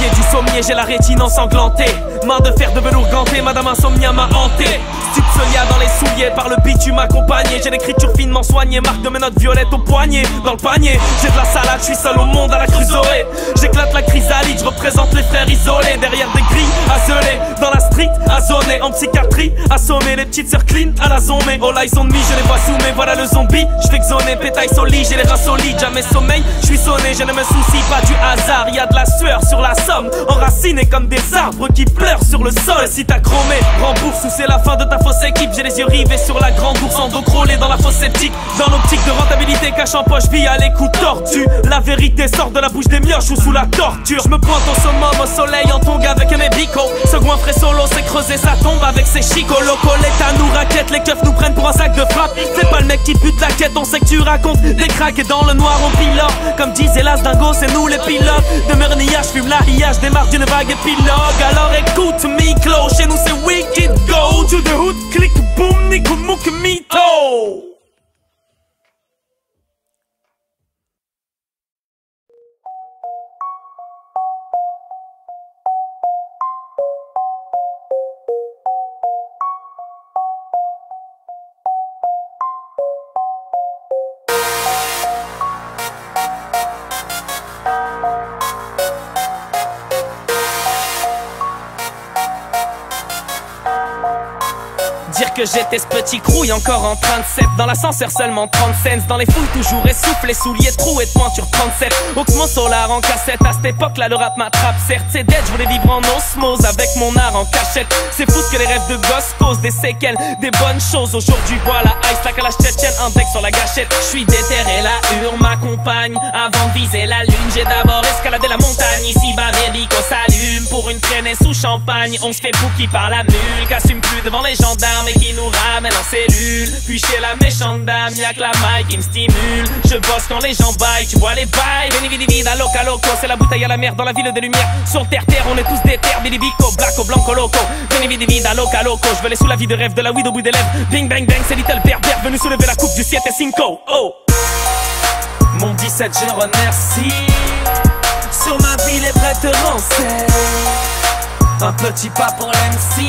pied du sommier, j'ai la rétine ensanglantée. Main de fer de velours ganté, madame insomnia m'a hanté. Subsonia dans les souliers, par le bitume accompagné. J'ai l'écriture finement soignée, marque de mes notes violettes au poignet. Dans le panier, j'ai de la salade, je suis seul au monde à la crusoé. J'éclate la chrysalide, je représente les frères isolés. Derrière des grilles, azelés, dans la street, azonné. En psychiatrie, assommé, les petites sœurs clean à la zombie. Oh là ils sont demi, je les vois soumis, voilà le zombie. J'fais que zoner, pétaille solide, j'ai les reins solides. Jamais sommeil, je suis sonné, je ne me soucie pas du hasard. Y'a de la sueur sur la somme, enracinée comme des arbres qui pleurent sur le sol. Si t'as chromé, rembourse ou c'est la fin de ta fausse équipe. J'ai les yeux rivés sur la grande ours en dos crawlé dans la fosse sceptique. Dans l'optique de rentabilité, cache en poche, vie à les coups tordus. La vérité sort de la bouche des mioches ou sous la torture. Je me pointe au summum, au soleil en tongue avec mes bicots. Ce goinfré solo, c'est creuser sa tombe avec ses chicots. Loco, l'État nous raquette, les keufs nous prennent pour un sac de frappe. C'est pas le mec qui pute la quête, on sait que tu racontes des cracks. Et dans le noir on pilote, comme disait l'as dingo, c'est nous les pilotes. De mernillage, fume la hiage, démarre d'une vague épilogue. Alors écoute, Miklo, chez nous c'est wicked. Go to the hood, click, boom, nico, mouk, mito. Dire que j'étais ce petit crouille encore en train de set. Dans l'ascenseur seulement 30 cents. Dans les foules toujours essoufflés, souliers troués de pointure 37. Oxmo Solar en cassette. À cette époque là le rap m'attrape. Certes c'est dead, je voulais vivre en osmose avec mon art en cachette. C'est fou que les rêves de gosse causent des séquelles, des bonnes choses. Aujourd'hui voilà ice la calage tchétchène, un deck sur la gâchette. Je suis déterré, la hure m'accompagne. Avant de viser la lune, j'ai d'abord escaladé la montagne. Ici bas médico s'allume pour une traînée sous champagne. On se fait bouki par la mule, qu'assume plus devant les gendarmes et qui nous ramène en cellule. Puis chez la méchante dame, y'a que la maille qui me stimule. Je bosse quand les gens baillent, tu vois les bails. Veni vidi vida loca loco, c'est la bouteille à la mer dans la ville des lumières. Sur terre terre, on est tous des terres, bilibico, blacko, blanco, loco. Veni vidi vida loca loco, je veux les sous la vie de rêve de la weed au bout des lèvres. Bing bang bang, c'est Little Berbère venu soulever la coupe du 7 et 5. Oh, mon 17 je remercie. Sur ma vie les vrais te renseignent. Un petit pas pour l'MC,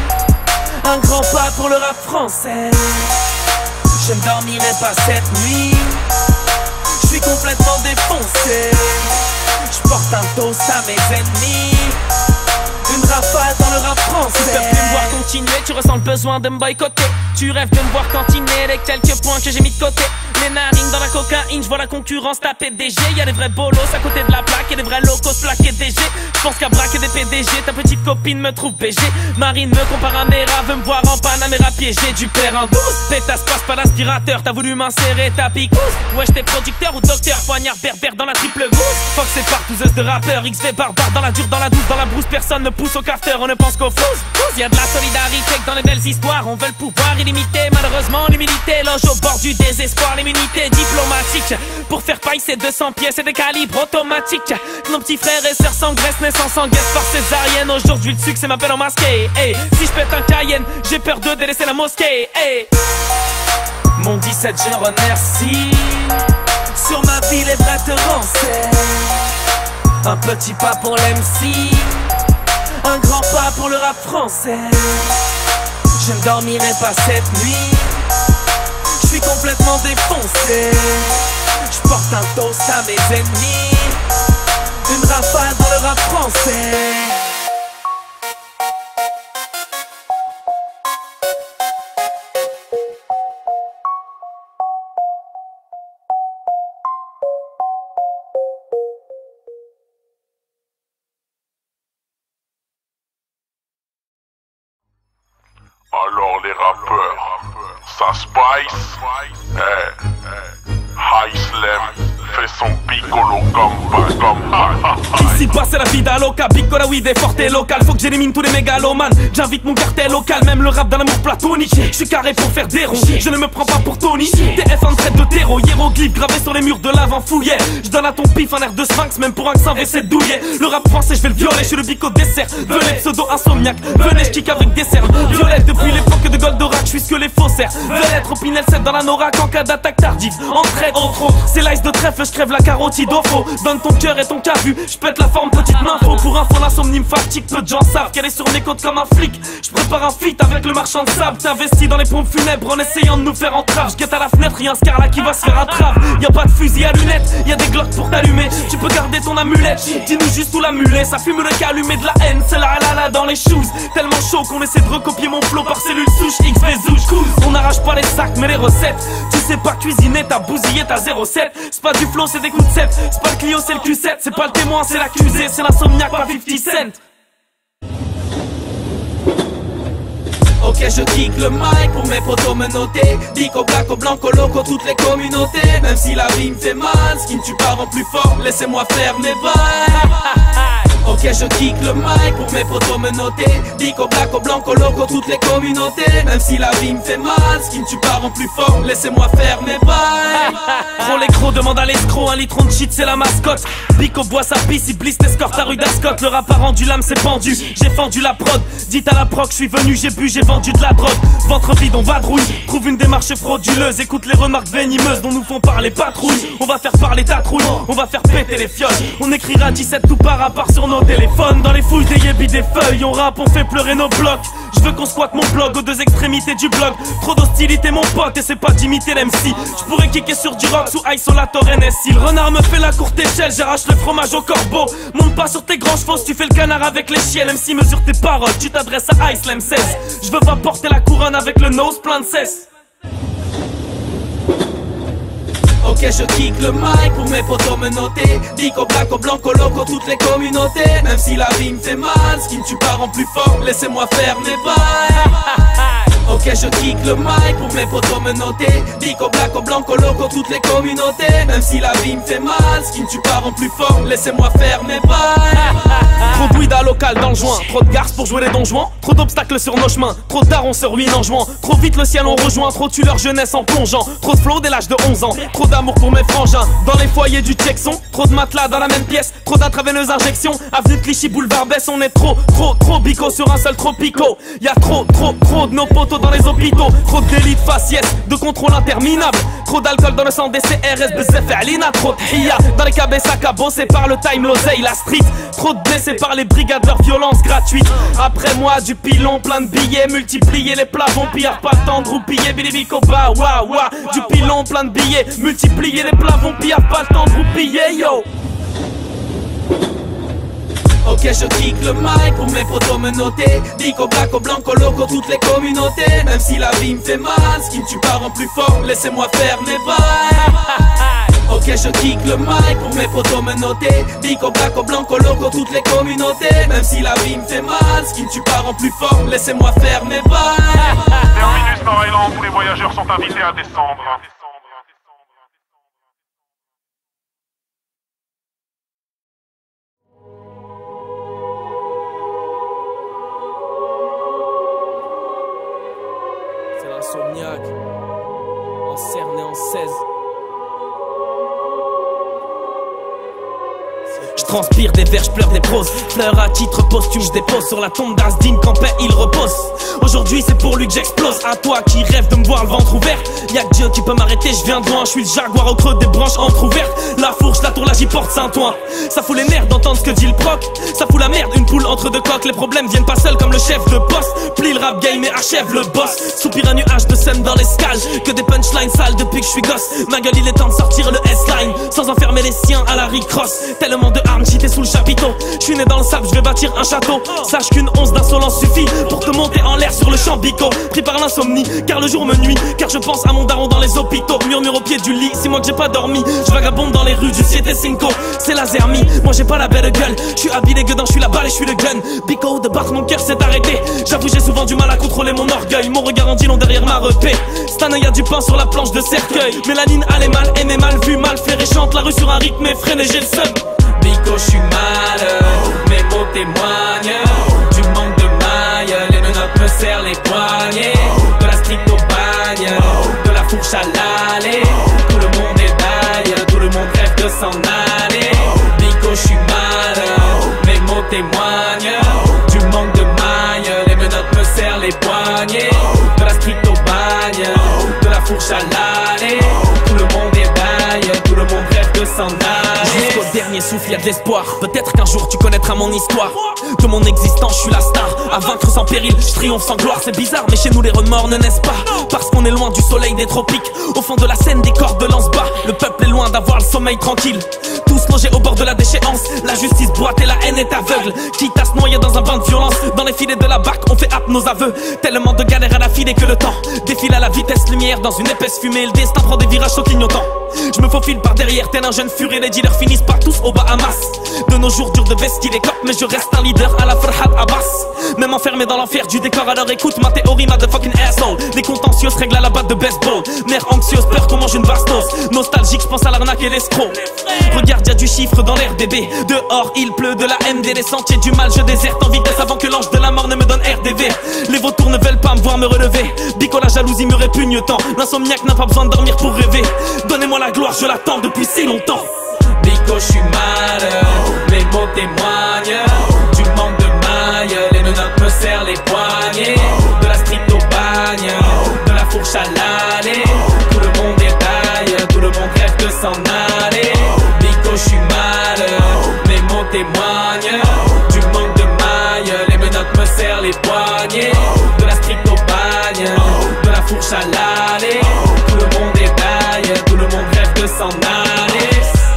un grand pas pour le rap français. Je ne dormirai pas cette nuit, je suis complètement défoncé. Je porte un toast à mes ennemis, une rafale dans le rap français. Tu peux plus me voir continuer, tu ressens le besoin de me boycotter. Tu rêves de me voir cantiner les quelques points que j'ai mis de côté. Les narines dans la cocaïne, je vois la concurrence taper DG. Y'a des vrais bolos à côté de la plaque et des vrais locos plaqués DG. Je pense qu'à braquer des PDG, ta petite copine me trouve BG. Marine me compare à Mera, veut me voir en Panamera piégé du père en douce. Pétasse passe pas l'aspirateur, t'as voulu m'insérer ta picousse. Wesh t'es producteur ou docteur, poignard berbère dans la triple gousse. Fox c'est partouzeuse de rappeur, XV barbare dans la dure, dans la douce, dans la brousse. Personne ne pousse au cafeteur, on ne pense qu'au flouze. Y'a de la solidarité que dans les belles histoires, on veut le pouvoir illimité. Malheureusement l'humilité loge au bord du désespoir. L'immunité diplomatique pour faire paille ces 200 pièces et des calibres automatiques. Nos petits frères et sœurs s'engraissent, naissance en guerre par césarienne. Aujourd'hui le succès m'appelle en masqué. Hey, si je pète un Cayenne, j'ai peur de délaisser la mosquée. Hey. Mon 17 je remercie. Sur ma vie les vrais te renseignent. Un petit pas pour l'MC, un grand pas pour le rap français. Je ne dormirai pas cette nuit, je suis complètement défoncé. Je porte un toast à mes ennemis, une rafale dans le rap français. Alors les rappeurs, ça spice, High Slam fait son piccolo comme Ici passe la vida loca, piccola weed est forte et locale. Faut que j'élimine tous les mégalomanes, j'invite mon cartel local. Même le rap dans l'amour platonique, je suis carré pour faire des ronds. Je ne me prends pas pour Tony, TF en traite de terreau. Hiéroglyphe gravé sur les murs de l'avant fouillère. Je donne à ton pif un air de sphinx, même pour un sans WC de douillet. Le rap français je vais le violer, je suis le bico dessert. Venez pseudo insomniaque, venez je kick avec des cernes. Violette depuis l'époque de Goldorak, je suis ce que les faussaires veulent être. Opinel 7 dans la Norak en cas d'attaque tardive. En traite, entre autres, c'est l'ice de trèfle, je crève la carotide au faux. Donne ton cœur et ton cas vu, je pète la forme, petite main faux. Pour info, l'insomnie me fatigue, peu de gens savent qu'elle est sur mes côtes comme un flic. Je prépare un feat avec le marchand de sable. T'investis dans les pompes funèbres en essayant de nous faire entrave. Je guette à la fenêtre, y'a un scarla qui va se faire attrape. Y'a pas de fusil à lunettes, y'a des glocks pour t'allumer. Tu peux garder ton amulette, dis-nous juste où la mulet. Ça fume le calumet de la haine, c'est la dans les shoes. Tellement chaud qu'on essaie de recopier mon flow par cellule souche. X zouche, on n'arrache pas les sacs mais les recettes. Tu sais pas cuisiner, t'as bousillé, t'as 0,7. C'est pas du flow, c'est des coups de 7. C'est pas le Clio, c'est le Q7. C'est pas le témoin, c'est l'accusé. C'est l'insomniaque, pas 50 cent. Ok, je kick le mic pour mes potos me noter. Dico, Blaco, Blanco, Loco, toutes les communautés. Même si la vie me fait mal, ce qui ne tue pas rend plus fort. Laissez-moi faire mes bails. Ok, je kick le mic pour mes potos me noter. Dico, Blaco, Blanco, Loco, toutes les communautés. Même si la vie me fait mal, ce qui ne tue pas rend plus fort. Laissez-moi faire mes bails. Trop l'écro, demande à l'escroc, un litron de shit, c'est la mascotte. Bico boit sa pisse, il blisse, t'escorte à rue d'Ascot. Le rap a rendu l'âme, c'est pendu. J'ai fendu la prod. Dites à la proc, je suis venu, j'ai bu, j'ai vendu de la drogue. Ventre vide, on vadrouille. Trouve une démarche frauduleuse. Écoute les remarques venimeuses dont nous font parler patrouilles. On va faire parler ta trouille, on va faire péter les fioles. On écrira 17 tout par à part sur nos téléphones. Dans les fouilles des yébis des feuilles, on rappe, on fait pleurer nos blocs. Je veux qu'on squatte mon blog aux deux extrémités du blog. Trop d'hostilité mon pote et c'est pas d'imiter l'MC. Je pourrais kicker sur du rock sous isolator NSI. Le renard me fait la courte échelle, j'arrache le fromage au corbeau. Monte pas sur tes grands chevaux, tu fais le canard avec les chiens. MC mesure tes paroles, tu t'adresses à Ice Lem 16. Je veux pas porter la couronne avec le nose plein de cesse. Ok, je kick le mic pour mes potos me noter. Dico, Blaco, Blanco, Loco, toutes les communautés. Même si la vie me fait mal, ce qui ne tue pas rend plus fort. Laissez-moi faire mes bails. Ok, je kick le mic pour mes potos me noter. Dico, Blaco, Blanco, Loco, toutes les communautés. Même si la vie me fait mal, ce qui ne tue pas rend plus fort. Laissez-moi faire mes bails. Trop de weed à local dans le joint. Trop de garces pour jouer les donjons. Trop d'obstacles sur nos chemins. Trop tard on se ruine en jouant. Trop vite le ciel on rejoint. Trop tue leur jeunesse en plongeant. Trop de flow dès l'âge de 11 ans. Trop d'amour pour mes frangins. Dans les foyers du Tchexon. Trop de matelas dans la même pièce. Trop d'intraveineuses injections. Avenue de Clichy, boulevard Besse. On est trop bico sur un seul tropico. Y'a trop de nos potos dans les hôpitaux. Trop de délits de faciès. De contrôle interminable. Trop d'alcool dans le sang des CRS. Bzef Alina. Trop de hiya. Dans les cabesses cabossés par le time, l'oseille, la street. Trop de blessés par les brigades, leur violence gratuite. Après moi du pilon, plein de billets. Multiplier les plafonds, pire pas le temps de roupiller. Bilibico ba wa wa. Du pilon, plein de billets. Multiplier les plafonds, pire pas le temps de roupiller. Yo. Ok, je kick le mic pour mes potos me noter. Dico, Blaco, Blanco, Loco, toutes les communautés. Même si la vie me fait mal, ce qui ne tue pas rend plus fort. Laissez-moi faire mes bails. Ok, je kick le mic pour mes potos me noter. Dico, Blaco, Blanco, Loco, toutes les communautés. Même si la vie me fait mal, ce qui ne tue pas rend plus fort. Laissez-moi faire mes bails. Terminus Nord Island, tous les voyageurs sont invités à descendre. C'est l'insomniaque, en cerné en 16. Je transpire des vers, je pleure des proses. Fleurs à titre posthume, je dépose sur la tombe d'Asdin quand paix il repose. Aujourd'hui c'est pour lui que j'explose. À toi qui rêve de me voir le ventre ouvert. Y'a que Dieu qui peut m'arrêter, je viens de loin. Je suis le jaguar au creux des branches entrouvertes. La fourche, la tour, là j'y porte Saint-Ouen. Ça fout les nerfs d'entendre ce que dit le proc. Ça fout la merde, une poule entre deux coques. Les problèmes viennent pas seuls comme le chef de poste. Plie le rap game et achève le boss. Soupire un nuage de scène dans l'escale. Que des punchlines sales depuis que je suis gosse. Ma gueule il est temps de sortir le S-line. Sans enfermer les siens à la Rick Ross. Tellement de armes cheatées sous le chapiteau. Je suis né dans le sable, je vais bâtir un château. Sache qu'une once d'insolence suffit pour te monter en l'air sur le champ bico. Pris par l'insomnie, car le jour me nuit. Car je pense à mon daron dans les hôpitaux. Murmure au pied du lit, 6 mois que j'ai pas dormi. Je vagabonde dans les rues du 7 et 5. C'est la zermie, moi j'ai pas la belle gueule. Je suis habillé gueudin, je suis la balle et je suis le gun. Bico de battre mon cœur s'est arrêté. J'avoue j'ai souvent du mal à contrôler mon orgueil. Mon regard en dit long derrière ma repée. Stan y a du pain sur la planche de cercueil. Mélanine allait mal, aimée mal vue, mal fait. Chante la rue sur un rythme effréné, j'ai le seum. Bico, je suis mal, mes mots témoignent du manque de mailles. Les menottes me serrent les poignets. De la street au bagne, de la fourche à l'allée. Tout le monde est bail, tout le monde rêve de s'en aller. Bico, je suis mal, mes mots témoignent du manque de mailles. Les menottes me serrent les poignets. De la street au bagne, de la fourche à l'allée. Tout le monde est bail, tout le monde rêve de s'en aller. Jusqu'au dernier souffle y'a de l'espoir. Peut-être qu'un jour tu connaîtras mon histoire. De mon existence je suis la star. À vaincre sans péril, je triomphe sans gloire. C'est bizarre mais chez nous les remords ne naissent pas. Parce qu'on est loin du soleil des tropiques. Au fond de la scène des cordes de lance bas. Le peuple est loin d'avoir le sommeil tranquille. Tous logés au bord de la déchéance. La justice boite et la haine est aveugle. Quitte à se noyer dans un bain de violence. Dans les filets de la barque on fait hâte nos aveux. Tellement de galères à la filée que le temps défile à la vitesse lumière. Dans une épaisse fumée le destin prend des virages au clignotant. Je me faufile par derrière tel un jeune furé. Les dealers finissent par tous au Bahamas. De nos jours dur de vestir les copes. Mais je reste un leader à la Farhat Abbas. Même enfermé dans l'enfer du décor. Alors écoute ma théorie motherfucking asshole. Les contentieux se règlent à la batte de baseball. Mère anxieuse, peur qu'on mange une bastos. Nostalgique, je pense à l'arnaque et l'escroc. Regarde y'a du chiffre dans l'air bébé. Dehors il pleut de la MD. Les sentiers du mal je déserte en vitesse avant que l'ange de la mort ne me donne RDV. Les vautours ne veulent pas me voir me relever. Bico la jalousie me répugne tant. L'insomniaque n'a pas besoin de dormir pour rêver. Donnez-moi la gloire, je l'attends depuis si longtemps. Bico je suis malheureux, mes mots témoignent du manque de mailles. Les menottes me serrent les poignets. De la street au bagne, de la fourche à l'allée. Tout le monde détaille, tout le monde rêve de s'en aller. Bico je suis malheureux, mes mots témoignent du manque de mailles. Les menottes me serrent les poignets. De la street au bagne, de la fourche à l'allée. Tout le monde détaille, tout le monde rêve de s'en aller.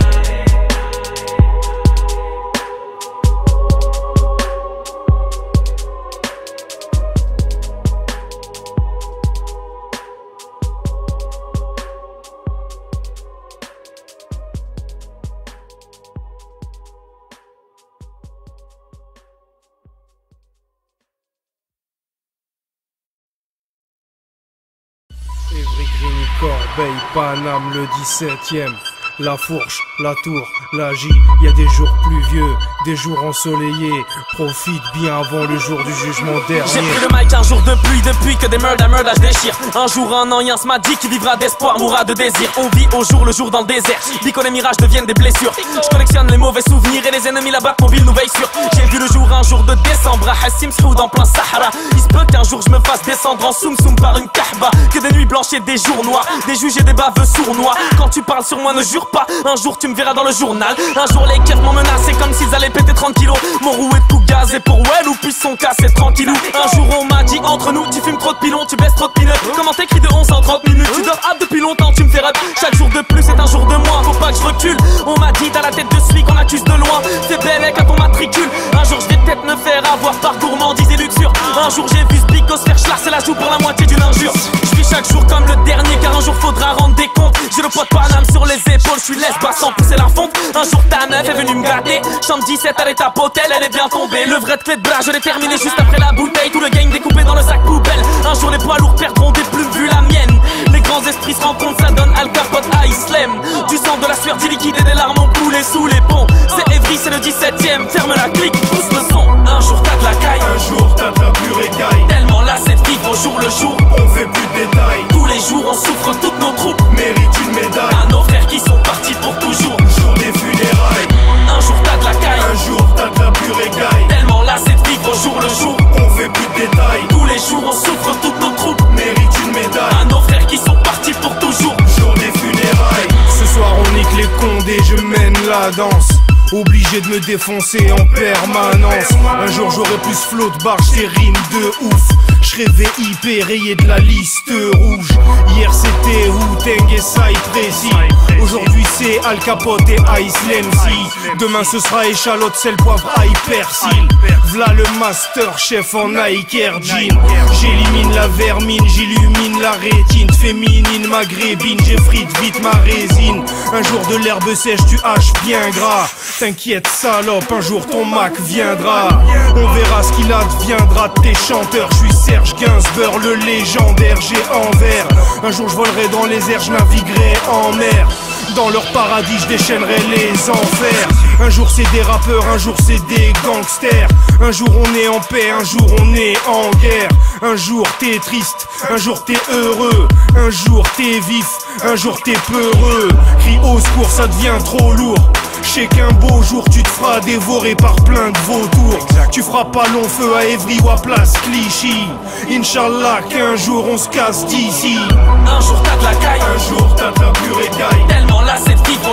Évry, Grigny, Corbeil, Paname, le 17e. La Fourche, la Tour, la J, y a des jours pluvieux, des jours ensoleillés. Profite bien avant le jour du jugement dernier. J'ai pris le mic un jour de pluie depuis que des murder je déchire. Un jour un an, Yance m'a dit qu'il vivra d'espoir, mourra de désir. On vit au jour le jour dans le désert. Dis que les mirages deviennent des blessures. Je collectionne les mauvais souvenirs et les ennemis là-bas mon ville nous veille sur. J'ai vu le jour un jour de décembre à Hassim Sroud en plein Sahara. Il se peut qu'un jour je me fasse descendre en soum soum par une kahba. Que des nuits blanches et des jours noirs, des juges et des baveux sournois. Quand tu parles sur moi ne jure pas, un jour tu me verras dans le journal. Un jour les keufs m'ont menacé comme s'ils allaient péter 30 kilos. Mon roue est tout gazé pour well ou puis son cas c'est tranquillou. Un jour on m'a dit entre nous tu fumes trop de pilons, tu baisses trop de peanuts. Comment t'écris de 11 en 30 minutes? Tu dors hâte depuis longtemps, tu me fais rap. Chaque jour de plus c'est un jour de moins, faut pas que je recule. On m'a dit t'as la tête de celui qu'on accuse de loin. C'est belle à ton matricule. Un jour je vais peut-être me faire avoir par gourmandise et luxure. Un jour j'ai vu ce bico se faire chlasser la joue pour la moitié d'une injure. Je vis chaque jour comme le dernier car un jour faudra rendre des comptes. J'ai le poids de Paname sur les épaules, je suis laisse pas sans pousser la fonte. Un jour ta meuf est venue me gratter. Chambre 17 elle est à potel, elle est bien tombée. Le vrai de clé de bras je l'ai terminé juste après la bouteille. Tout le gang découpé dans le sac poubelle. Un jour les poids lourds perdront des plumes vu la mienne. Les grands esprits se rencontrent, ça donne Al Capote à Islem. Du sang, de la sueur, du liquide et des larmes ont coulé sous les ponts. C'est Évry, c'est le 17ème, ferme la clique, pousse le son. Un jour t'as de la caille, un jour t'as de la pure écaille. Tellement là cette vie au jour le jour. On fait plus de détails, tous les jours on souffre, toutes nos troupes méritent une médaille. À nos frères qui sont partis pour toujours, jour des funérailles. Un jour t'as de la caille, un jour t'as de la pure écaille. Tellement là cette vie au jour le jour. On fait plus de détails, tous les jours on souffre, toutes nos troupes méritent une médaille. À nos frères qui sont partis pour toujours, jour des funérailles. Ce soir on nique les condés, je mène la danse. Obligé de me défoncer en permanence. Un jour j'aurai plus flot de barge, des rimes de ouf. Je rêvais IP rayé de la liste rouge. Hier c'était Wu-Tang et Cypress. Aujourd'hui c'est Al Capote et Ice MC. Demain ce sera échalote, sel, poivre, ail, persil. V'là le master chef en Nike Air Jean. J'élimine la vermine, j'illumine la rétine féminine maghrébine. J'effrite vite ma résine. Un jour de l'herbe sèche, tu haches bien gras. T'inquiète salope, un jour ton Mac viendra. On verra ce qu'il adviendra de tes chanteurs. Je suis Serge Gainsbourg, le légendaire, j'ai envers. Un jour je volerai dans les airs, je naviguerai en mer. Dans leur paradis je déchaînerai les enfers. Un jour c'est des rappeurs, un jour c'est des gangsters. Un jour on est en paix, un jour on est en guerre. Un jour t'es triste, un jour t'es heureux. Un jour t'es vif, un jour t'es peureux. Crie au secours, ça devient trop lourd. Je sais qu'un beau jour tu te feras dévorer par plein de vautours. Tu feras pas long feu à Évry ou à Place Clichy. Inch'Allah qu'un jour on se casse d'ici. Un jour t'as de la caille, un jour t'as de la pure écaille. Tellement là cette vie au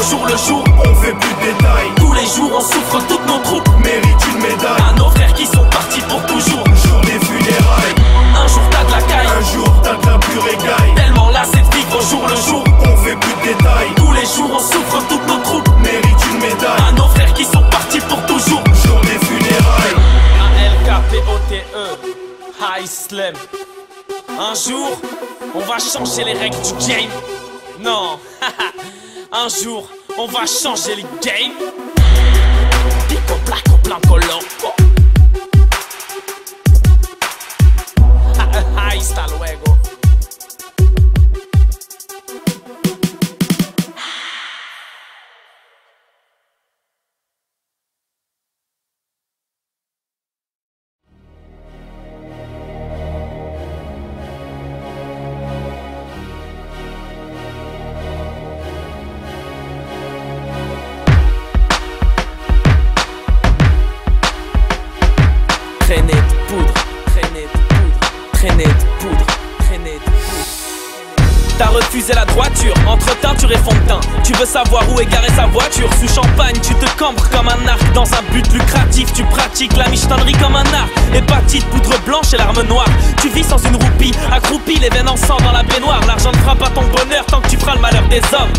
jour le jour. On fait plus de détails. Tous les jours on souffre, toutes nos troupes méritent une médaille. à nos frères qui sont partis pour toujours. Jour des funérailles. Un jour t'as de la caille, Un jour t'as de la pure égaille. tellement lassé de vivre au jour le jour. On fait plus de détails. Tous les jours on souffre, toutes nos troupes Méritent une médaille. à nos frères qui sont partis pour toujours. Jour des funérailles. A-L-K-P-O-T-E, High Slam. Un jour, on va changer les règles du game. Non, un jour, on va changer les games. Pico, placo, blanco, loco. Hasta luego. Traînée de poudre, traînée de poudre, traînée de poudre, traînée de poudre. T'as refusé la droiture, entre-temps tu réfonds de teint. Tu veux savoir où est garée sa voiture. Sous champagne tu te cambres comme un arc. Dans un but lucratif tu pratiques la michetonnerie comme un art. Hépatite, poudre blanche et l'arme noire. Tu vis sans une roupie, accroupi les veines en sang dans la baignoire. L'argent ne fera pas ton bonheur tant que tu feras le malheur des hommes.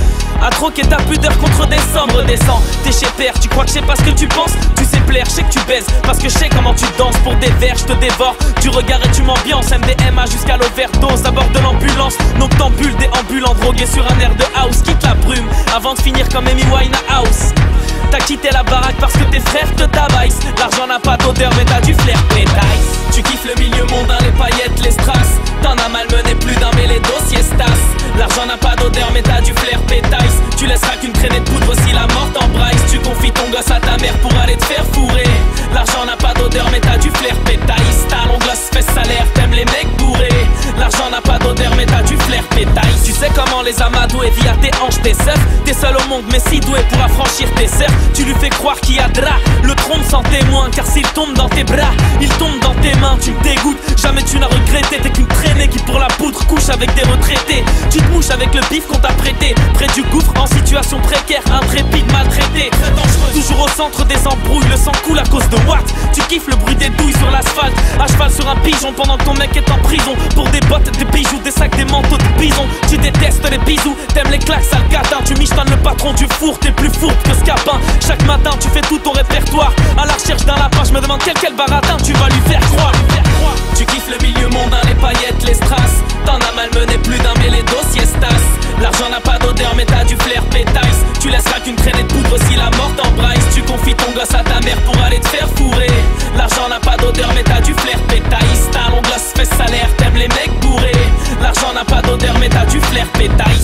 À troquer ta pudeur contre des sommes, redescends. T'es chez père, tu crois que je sais pas ce que tu penses. Tu sais plaire, je sais que tu baises, parce que je sais comment tu danses. Pour des verres, je te dévore, du regard et tu m'ambiances. MDMA jusqu'à l'overdose, à bord de l'ambulance. Noctambule, déambulant, drogué sur un air de house. Quitte la brume, avant de finir comme Amy Winehouse. T'as quitté la baraque parce que tes frères te tabaissent. L'argent n'a pas d'odeur mais t'as du flair, pétaille. Tu kiffes le milieu mondain, les paillettes, les strass. T'en as malmené plus d'un mais les dossiers stas. L'argent n'a pas d'odeur mais t'as du flair, pétaille. Tu laisseras qu'une traînée de poudre si la mort t'embrasse. Tu confies ton gosse à ta mère pour aller te faire fourrer. L'argent n'a pas d'odeur mais t'as du flair, pétaille. Talon gloss fait salaire, t'aimes les mecs bourrés. L'argent n'a pas d'odeur mais t'as du flair, pétaille. Tu sais comment les amadoués via tes hanches, tes seufs. T'es seul au monde mais si doué pour affranchir tes sœurs. Tu lui fais croire qu'il y a drap, le trompe sans témoin. Car s'il tombe dans tes bras, il tombe dans tes mains. Tu me dégoûtes, jamais tu n'as regretté. T'es qu'une traînée qui pour la poudre couche avec des retraités. Tu te mouches avec le bif qu'on t'a prêté. Près du gouffre en situation précaire, intrépide, maltraité. Très dangereux, toujours au centre des embrouilles. Le sang coule à cause de what? Tu kiffes le bruit des douilles sur l'asphalte. À cheval sur un pigeon pendant que ton mec est en prison. Pour des bottes, des bijoux, des sacs, des manteaux de bison. Tu détestes les bisous, t'aimes les claques, sale catin. Tu michetonnes le patron du four, t'es plus fourbe que Scapin. Chaque matin tu fais tout ton répertoire. À la recherche d'un lapin, je me demande quel baratin tu vas lui faire croire. Tu kiffes le milieu mondain, les paillettes, les strass. T'en as malmené plus d'un mais les dossiers stas. L'argent n'a pas d'odeur mais t'as du flair, pétaille. Tu laisseras qu'une traînée de poudre si la mort t'embrasse. Tu confies ton gosse à ta mère pour aller te faire fourrer. L'argent n'a pas d'odeur mais t'as du flair, pétaille. Talon gloss fait salaire, t'aimes les mecs bourrés. L'argent n'a pas d'odeur mais t'as du flair, pétaille.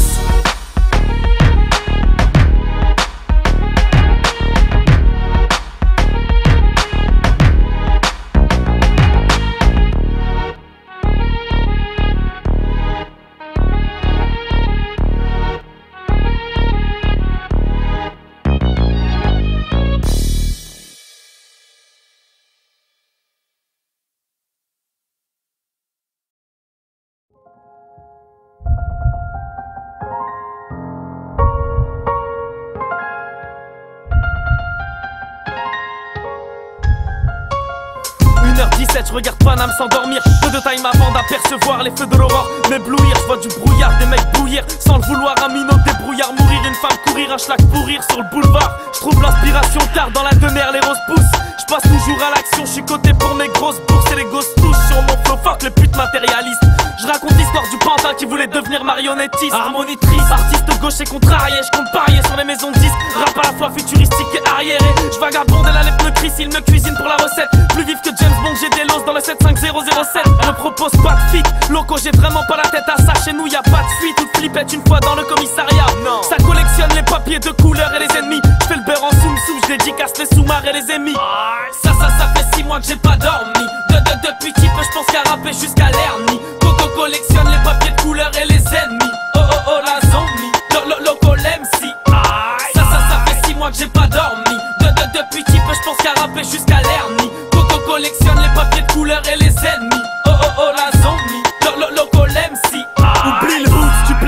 Je regarde Paname s'endormir. Peu de time avant d'apercevoir les feux de l'aurore m'éblouir. Je vois du brouillard, des mecs bouillir sans le vouloir. Un minot débrouillard, mourir, une femme courir, un schlag pourrir sur le boulevard. Je trouve l'inspiration tard dans la demeure, les roses poussent. Je passe toujours à l'action, je suis coté pour mes grosses bourses. Et les gosses touchent sur mon flow, fuck les putes matérialistes. Je raconte l'histoire du pantin qui voulait devenir marionnettiste. Harmonitrice, artiste gauche et contrarié. Je compte parier sur les maisons de disques. Rap à la fois futuristique et arriéré. Je vagabonde et la lèvre me crie, il me cuisine pour la recette. Plus vif que James Bond, j'ai des losses dans le 75007. Me propose pas de fit, loco j'ai vraiment pas la tête à ça. Chez nous y'a pas de fuite, ou de flippette une fois dans le commissariat. Non. Ça collectionne les papiers de couleur et les ennemis. Je fais le beurre en soum-soum, je dédicace les sous-marins et les ennemis. Ça fait 6 mois que j'ai pas dormi. Depuis petit peu je pense qu'à rapper jusqu'à l'hernie. Coco collectionne les papiers de couleur et les ennemis. Oh oh oh la zombie, loco l'MC. Ça fait 6 mois que j'ai pas dormi. Depuis petit peu je pense qu'à rapper jusqu'à l'hernie. Coco collectionne les papiers de couleur et les ennemis. Oh oh oh la zombie, loco l'MC. Oublie le roots, tu pleures des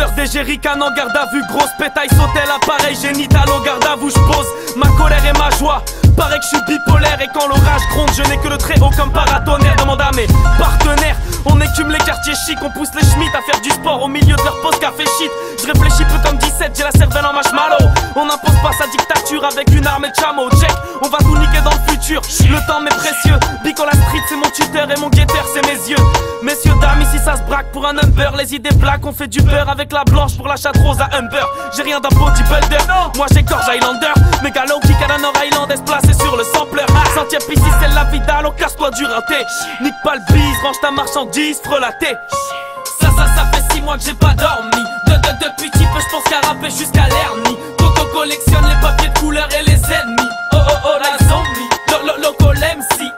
Ricane en garde à vue, grosse pétaille, sautait l'appareil génital au garde à vous, je pose ma colère et ma joie. Paraît que je suis bipolaire et quand l'orage gronde, je n'ai que le très haut comme paratonnerre. Demande à mes partenaires, on écume les quartiers chics, on pousse les schmitts à faire du sport au milieu de leur pause café shit. Je réfléchis peu comme 17, j'ai la cervelle en marshmallow. On n'impose pas sa dictature avec une armée de chameaux. Check, on va tout niquer dans le futur. Le temps m'est précieux. Bico la street c'est mon tuteur et mon guetteur c'est mes yeux. Messieurs dames ici ça se braque pour un number. Les idées black, on fait du beurre avec la blanche pour la chatte rose à Humber. J'ai rien d'un bodybuilder, moi j'ai Gorge Highlander. Mégalo kick à la Nord Islandaise placé sur le sampler. Centième ici c'est la Vidal, on casse-toi du rinté. Nique pas le bise, range ta marchandise, frelaté. Ça fait 6 mois que j'ai pas dormi. Depuis petit peu j'pense qu'à rapper jusqu'à l'hernie. Coco collectionne les papiers de couleur et les ennemis. Oh oh oh la zombie, loco l'MC.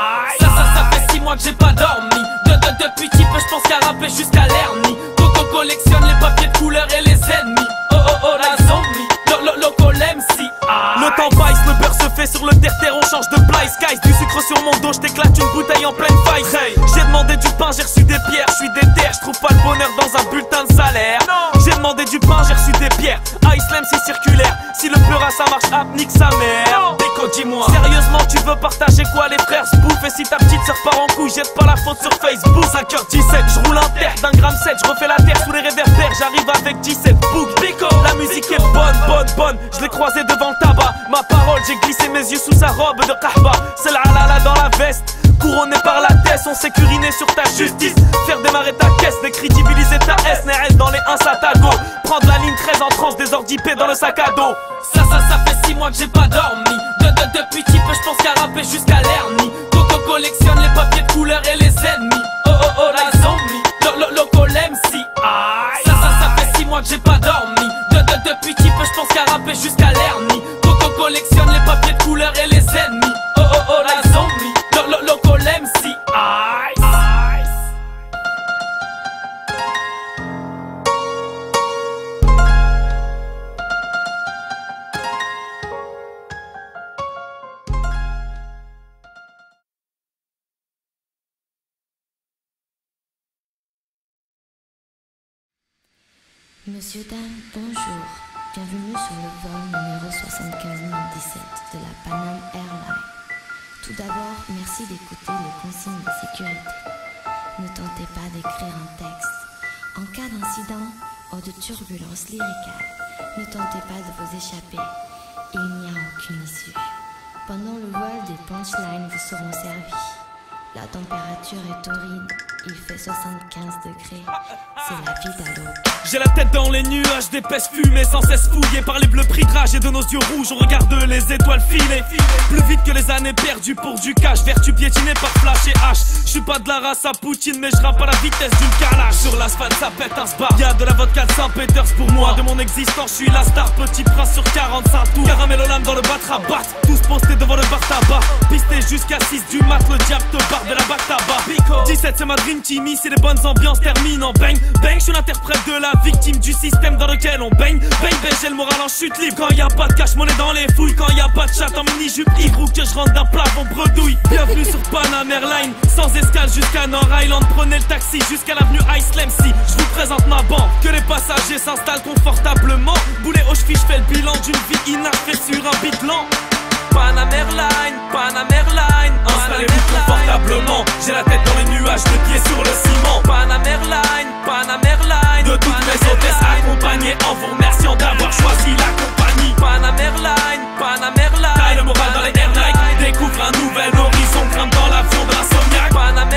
Ça fait 6 mois que j'ai pas dormi. Depuis petit peu j'pense qu'à rapper jusqu'à l'hernie. Coco collectionne les papiers de couleur et les ennemis. Oh oh oh la zombie, loco l'MC. Le temps passe, le beurre se fait sur le terre-terre, on change de place. Skies, du sucre sur mon dos, j't'éclate une bouteille en pleine faille. J'ai demandé du pain, j'ai reçu des pierres, j'suis déter, j'trouve pas le bonheur dans un bulletin de salaire. J'ai demandé du pain, j'ai reçu des pierres. Islam c'est circulaire, si le pleura ça marche, nique sa mère. Déco dis-moi, sérieusement tu veux partager quoi les frères se bouffent. Et si ta petite sœur part en couille, jette pas la faute sur Facebook. 5h17, j'roule un terre d'un gramme 7, j'refais la terre sous les réverbères. J'arrive avec 17 boucs, Pico. La musique est bonne, je l'ai croisé devant le tabac. Ma parole, j'ai glissé mes yeux sous sa robe de kahba. C'est la halala dans la veste, couronné par la tête, on s'est curiné sur ta justice. Faire démarrer ta caisse, décrédibiliser ta SNRS dans les 1 satago. Prendre la ligne 13 en transe, des ordipés dans le sac à dos. Ça fait 6 mois que j'ai pas dormi. Depuis petit peu j'pense qu'à rapper jusqu'à l'hernie. Coco collectionne les papiers de couleur et les ennemis. Oh oh oh la zombie, loco l'MC. Ça fait 6 mois que j'ai pas dormi. Depuis petit peu j'pense qu'à rapper jusqu'à l'hernie. Coco collectionne les papiers de couleur et les ennemis. Oh oh oh la zombie, loco l'MC. Monsieur, dame, bonjour. Bienvenue sur le vol numéro 75017 de la Panam Airlines. Tout d'abord, merci d'écouter les consignes de sécurité. Ne tentez pas d'écrire un texte. En cas d'incident ou de turbulence lyricale, ne tentez pas de vous échapper. Il n'y a aucune issue. Pendant le vol, des punchlines vous seront servies. La température est torride, il fait 75 degrés, c'est la vie d'Alo. J'ai la tête dans les nuages, d'épaisse fumée sans cesse fouillée par les bleus pris de rage et de nos yeux rouges. On regarde les étoiles filer, plus vite que les années perdues pour du cash. Vertu piétinée par flash et hache. J'suis pas de la race à Poutine, mais j'rappe à la vitesse d'une calage. Sur l'asphalte ça pète un spa. Y'a de la vodka de Saint-Peters pour moi. De mon existence, j'suis la star, petit prince sur 45 tours. Caramel au lame dans le bat-rabat, tous postés devant le bar tabac. Pisté jusqu'à 6 du mat, le diable te barre de la bac tabac. 17 c'est ma dream team, ici les bonnes ambiances terminent en bang bang. J'suis l'interprète de la victime du système dans lequel on baigne. Bang bang, j'ai le moral en chute libre. Quand y'a pas de cash monnaie dans les fouilles, quand y'a pas de chat en mini-jupe ivre ou que je rentre d'un plafond bredouille. Bienvenue sur Panam Airlines, sans escale jusqu'à Nord Island. Prenez le taxi jusqu'à l'avenue Islam si je vous présente ma banque. Que les passagers s'installent confortablement. Boulet aux chevilles, j'fais le bilan d'une vie inachevée sur un beat lent. Panam Airlines, installez-vous confortablement. J'ai la tête dans les nuages, le pied sur le ciment. Panam Airlines, de toutes mes hôtesses accompagnées, en vous remerciant d'avoir choisi la compagnie. Panam Airlines, taille le moral dans les Air Nike. Découvre un nouvel horizon, grimpe dans l'avion de l'insomniaque. Panam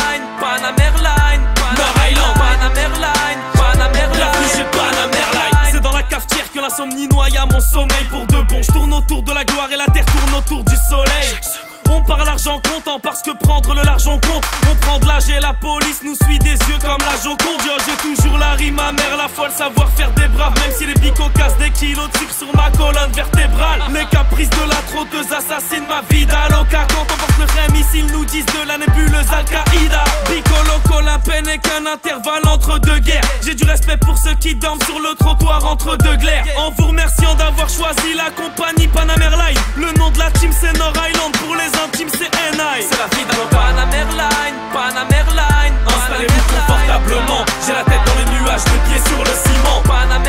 Airlines, Nord Island. Panam Airlines, bienvenue chez Panam Airlines. C'est dans la cafetière que l'insomnie noie à mon sommeil pour de bon. Je tourne autour de la gloire et la terre tourne autour du soleil. On parle argent comptant parce que prendre le l'argent compte. On prend de l'âge et la police nous suit des yeux comme la Joconde. Yo, j'ai toujours la rime amère, la folle savoir faire des braves. Même si les bicots cassent des kilos de sucre sur ma colonne vertébrale. Les caprices de la trotteuse assassinent ma vie d'Aloca. Quand on porte le rem ici, ils nous disent de la nébuleuse Al-Qaïda. Bico loco, la peine est qu'un intervalle entre deux guerres. J'ai du respect pour ceux qui dorment sur le trottoir entre deux glaires. En vous remerciant d'avoir choisi la compagnie Panam Airlines. Le nom de la team c'est Nord Island, pour les intimes c'est NI. C'est la vie d'un Panam Airlines, installez-vous confortablement. J'ai la tête dans les nuages, le pied sur le ciment. Panam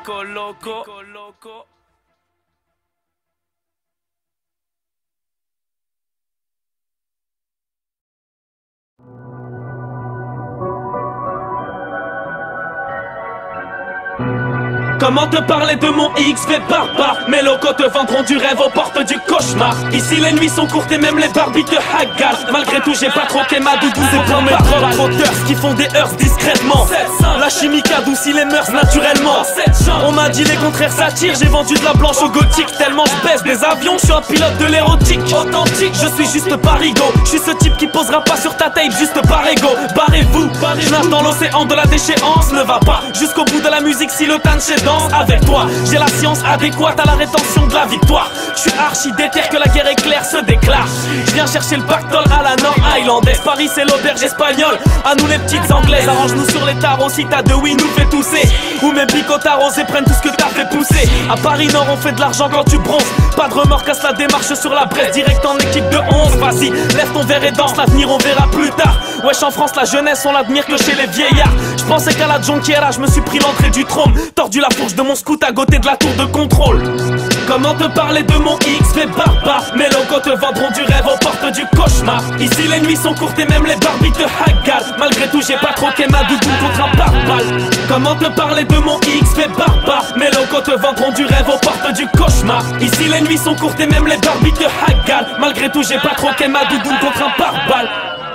Pico Loco. Comment te parler de mon X fait barbare? Mes locaux te vendront du rêve aux portes du cauchemar. Ici les nuits sont courtes et même les barbies te hagards. Malgré tout j'ai pas troqué ma doudou. C'est pour mes propres auteurs qui font des heurts discrètement. La chimique adoucit les mœurs naturellement. On m'a dit les contraires s'attirent. J'ai vendu de la blanche au gothique. Tellement je baisse des avions, je suis un pilote de l'érotique. Authentique, je suis juste parigo. Je suis ce type qui posera pas sur ta tape juste par ego. Barrez-vous, je nage dans l'océan de la déchéance. Ne va pas jusqu'au bout de la musique si le tanche est dans. Avec toi, j'ai la science adéquate à la rétention de la victoire. Je suis archi déter que la guerre éclair se déclare. Je viens chercher le pactole à la Nord Islandaise. Paris c'est l'auberge espagnole, à nous les petites anglaises. Arrange-nous sur les tarots si t'as de oui nous fait tousser. Ou mes picots arrosés prennent tout ce que t'as fait pousser. À Paris Nord on fait de l'argent quand tu bronzes. Pas de remords, casse la démarche sur la Bresse. Direct en équipe de 11, vas-y, lève ton verre et danse. L'avenir on verra plus tard. Wesh en France la jeunesse on l'admire que chez les vieillards. Je pensais qu'à la Jonquiera je me suis pris l'entrée du trône. Tordu la fourche de mon scout à côté de la tour de contrôle. Comment te parler de mon X fait barbare? Mes locaux te vendront du rêve aux portes du cauchemar. Ici les nuits sont courtes et même les barbies te hagards. Malgré tout j'ai pas troqué ma doudou contre un pare-balles. Comment te parler de mon X fait barbare? Mes locaux te vendront du rêve aux portes du cauchemar. Ici les nuits sont courtes et même les barbies te hagards. Malgré tout j'ai pas troqué ma doudou contre un pare-balles.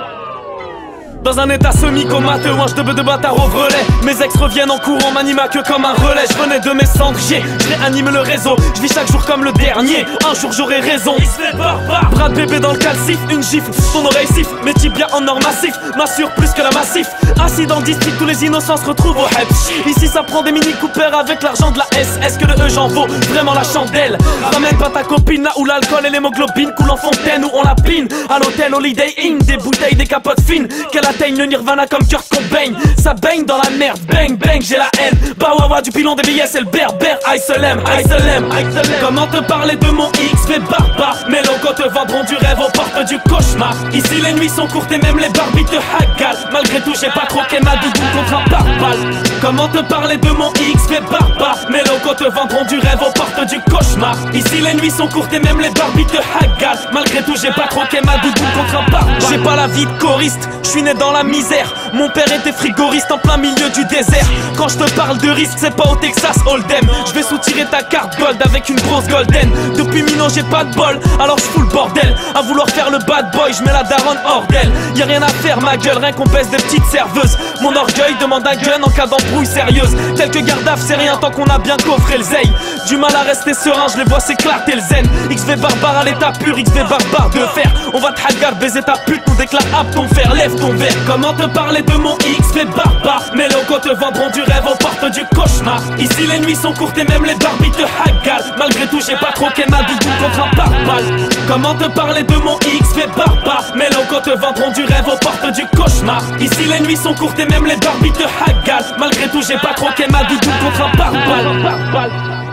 Dans un état semi-comateux, un ch'tebe de bâtard au relais. Mes ex reviennent en courant, m'animent ma queue comme un relais. Je venais de mes cendres, je réanime le réseau. Je vis chaque jour comme le dernier, un jour j'aurai raison. Il se fait barbare, bras de bébé dans le calcif, une gifle, ton oreille siffle. Mes tibias en or massif, m'assure plus que la massif. Assis dans le district, tous les innocents se retrouvent au Heb. Ici ça prend des mini Cooper avec l'argent de la S. Est-ce que le E j'en vaut vraiment la chandelle? Ramène pas ta copine là où l'alcool et l'hémoglobine coulent en fontaine où on la pine. À l'hôtel Holiday Inn, des bouteilles, des capotes fines. Qu'elle atteigne le Nirvana comme Kurt Cobain. Ça baigne dans la merde, bang bang j'ai la haine. Bawawa du pilon des billets c'est le berbère. Isolem, Isolem, Isolem. Comment te parler de mon X fait barbare? Mes locaux te vendront du rêve aux portes du cauchemar. Ici les nuits sont courtes et même les barbies te hagards. Malgré tout j'ai pas troqué ma doudou contre un pare-balles. Comment te parler de mon X fait barbare? Mes locaux te vendront du rêve aux portes du cauchemar. Ici les nuits sont courtes et même les barbies te hagards. Malgré tout j'ai pas troqué ma doudou contre un pare-balles. J'ai pas la vie de choriste, je suis né dans la misère. Mon père était frigoriste en plein milieu du désert. Quand je te parle de risque, c'est pas au Texas Hold'em. Je vais soutirer ta carte gold avec une grosse golden. Depuis 1000 ans j'ai pas de bol, alors je fous le bordel. À vouloir faire le bad boy, je mets la daronne hors d'elle. Y'a rien à faire ma gueule, rien qu'on baisse des petites serveuses. Mon orgueil demande un gun en cas d'embrouille sérieuse. Quelques gardaves c'est rien tant qu'on a bien coffré le zeille. Du mal à rester serein, je les vois s'éclater le zen. XV barbare à l'état pur, XV barbare de fer. On va te hagar, baiser ta pute, nous déclare apte ton fer. Lève ton verre, comment te parler de mon X fait barbare? Mes locaux te vendront du rêve aux portes du cauchemar. Ici les nuits sont courtes et même les barbies te hagards. Malgré tout j'ai pas troqué ma doudou contre un pare-balles. Comment te parler de mon X fait barbare? Mes locaux te vendront du rêve aux portes du cauchemar. Ici les nuits sont courtes et même les barbies te hagards. Malgré tout j'ai pas troqué ma doudou contre un pare-balles.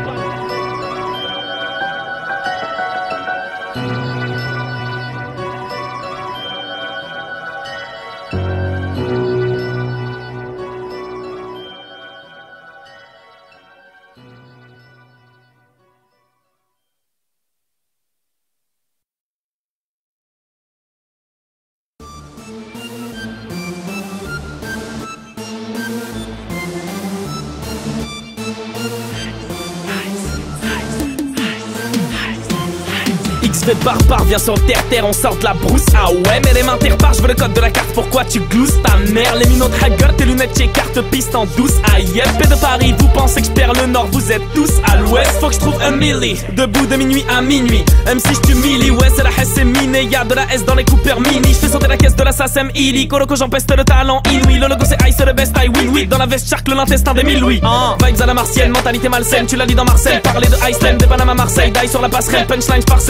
Fait barbare, viens sur terre, on sort de la brousse. Ah ouais, mais les mains terre-barre, je veux le code de la carte, pourquoi tu glousses ta mère? Les minots de hagar, tes lunettes chez carte piste en douce. Aïe, paix de Paris, vous pensez que je perds le nord, vous êtes tous à l'ouest. Faut que je trouve un milli, debout de minuit à minuit. Même si je t'humilie, ouais, c'est la S, c'est miné. Y'a de la S dans les Cooper Mini. Je fais sauter la caisse de la SACEM Illy. Coloco, j'empeste le talent inouï. Le logo c'est Ice, le best, I win, oui. Dans la veste, Shark, l'intestin des mille louis. Vibes à la martienne, mentalité malsaine. Tu l'as dit dans Marseille, parler de Iceland, des Panama Marseille. Die sur la passerelle, punchline par scène, pétaille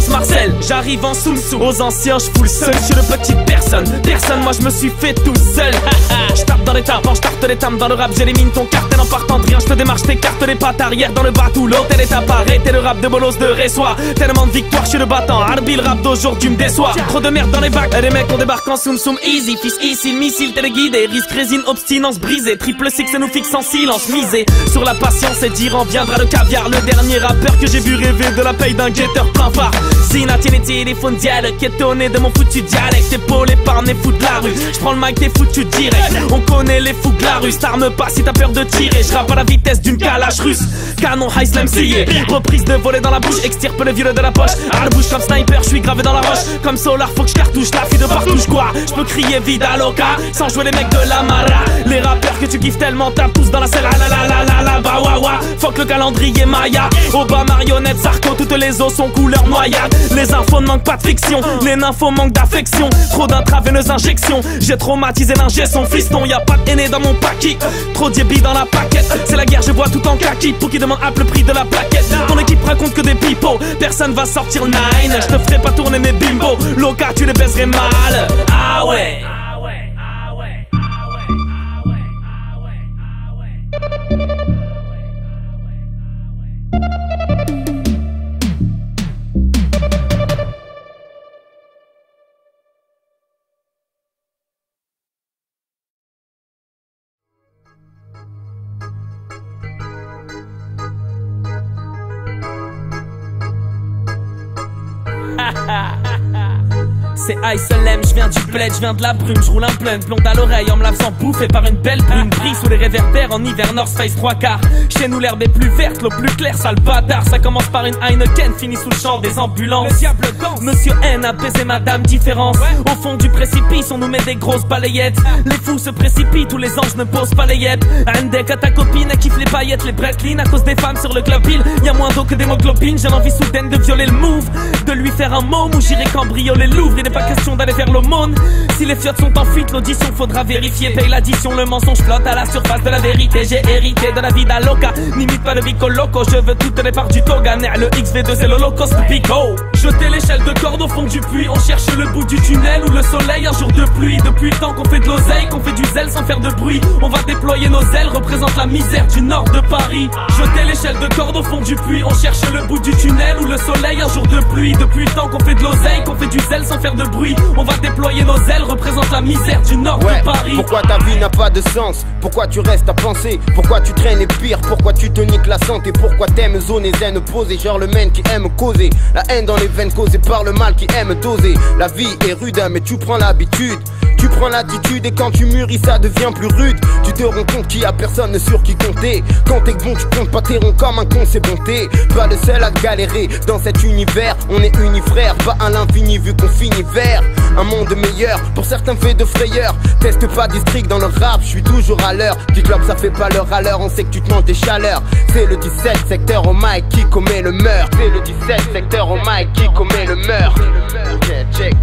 Ice Marcel, j'arrive en soum-soum. Aux anciens je fous le seul, je suis le petit personne. Personne, moi je me suis fait tout seul. Je tape dans les tapes, je tarte les tames dans le rap. J'élimine ton cartel en partant de rien. Je te démarche, t'écarte les pattes arrière dans le bateau. L'hôtel est appareil, t'es le rap de bolos de Ressois. Tellement de victoire, je suis le battant. Arbi, le rap d'aujourd'hui me déçoit. Trop de merde dans les bacs, et les mecs on débarque en soum-soum. Easy, fils ici, missile téléguidé. Risque, résine, obstinence brisée. Triple six, ça nous fixe en silence. Misé sur la patience et dire en viendra le caviar. Le dernier rappeur que j'ai vu rêver de la paye d'un guetteur plein phare. Sina, tieni, les fonds dialogue, étonné de mon foutu dialecte. Épaulé par mes fous de la rue. J'prends le mic, t'es foutu direct. On connaît les fous de la rue. T'armes pas si t'as peur de tirer. J'rappe à la vitesse d'une calache russe. Canon, high slam, scié. Reprise de voler dans la bouche. Extirpe le vieux de la poche. À la bouche comme sniper, j'suis gravé dans la roche. Comme Solar, faut que j'cartouche la fille de partout. J'crois, j'peux crier vida loca sans jouer les mecs de la Mara. Les rappeurs que tu kiffes tellement tapent tous dans la selle. Ah la la la la la bah wa wa. Fuck le calendrier Maya. Oba, marionnette, Sarko, toutes les os sont couleur noyade. Les infos ne manquent pas de fiction. Les nymphos manquent d'affection. Trop d'intraveineuses injections. J'ai traumatisé l'ingé son fiston. Y'a pas de haine dans mon paquet. Trop d'ébis dans la paquette. C'est la guerre, je vois tout en kaki. Pour qui demande le prix de la plaquette. Ton équipe raconte que des pipeaux. Personne va sortir nine. Je te ferai pas tourner mes bimbos. Loca, tu les baiserais mal. Ah ouais. C'est ISLM, je viens du bled, je viens de la brume, je roule un blunt, blonde à l'oreille en me la faisant bouffer par une belle brune. Brille sous les réverbères en hiver, North Face 3 quarts. Chez nous l'herbe est plus verte, l'eau plus claire, sale bâtard. Ça commence par une Heineken, finit sous le champ des ambulances. Le diable danse. Monsieur N a baisé madame différence. Au fond du précipice, on nous met des grosses balayettes. Les fous se précipitent, tous les anges ne posent pas les yep. Indec à ta copine, elle kiffe les paillettes, les bretlines. À cause des femmes sur le club hill, y'a moins d'eau que d'hémoglobine. J'ai l'envie soudaine de violer le move, de lui faire un môme où j'irai cambrioler le Louvre. Il n'est pas question d'aller vers l'aumône. Si les fiottes sont en fuite, l'audition faudra vérifier. Paye l'addition, le mensonge flotte à la surface de la vérité. J'ai hérité de la vida loca, n'imite pas le bico loco. Je veux toutes les parts du toga, le XV2 c'est l'holocauste bico. Jeter l'échelle de corde au fond du puits. On cherche le bout du tunnel ou le soleil un jour de pluie. Depuis le temps qu'on fait de l'oseille, qu'on fait du zèle sans faire de bruit. On va déployer nos ailes, représente la misère du nord de Paris. Jeter l'échelle de corde au fond du puits. On cherche le bout du tunnel ou le soleil un jour de pluie. Depuis le temps qu'on fait de l'oseille, qu'on fait du zèle sans faire de bruit. On va déployer nos ailes, représente la misère du nord de Paris. Pourquoi ta vie n'a pas de sens? Pourquoi tu restes à penser? Pourquoi tu traînes et pire? Pourquoi tu te niques la santé? Pourquoi t'aimes zone et zen poser? Genre le mec qui aime causer la haine dans les veines causée par le mal qui aime doser. La vie est rude mais tu prends l'habitude. Tu prends l'attitude et quand tu mûris ça devient plus rude. Tu te rends compte qu'il y a personne sur qui compter. Quand t'es bon tu comptes pas tes ronds comme un con, c'est bonté. Pas le seul à galérer dans cet univers. On est unis frères, pas à l'infini vu qu'on finit vers un monde meilleur, pour certains fait de frayeur. Teste pas district dans le rap, je suis toujours à l'heure. T-Club ça fait pas l'heure à l'heure, on sait que tu te manges des chaleurs. C'est le 17 secteur au mic qui commet le meurtre. C'est le 17 secteur au mic qui commet le meurtre. Check.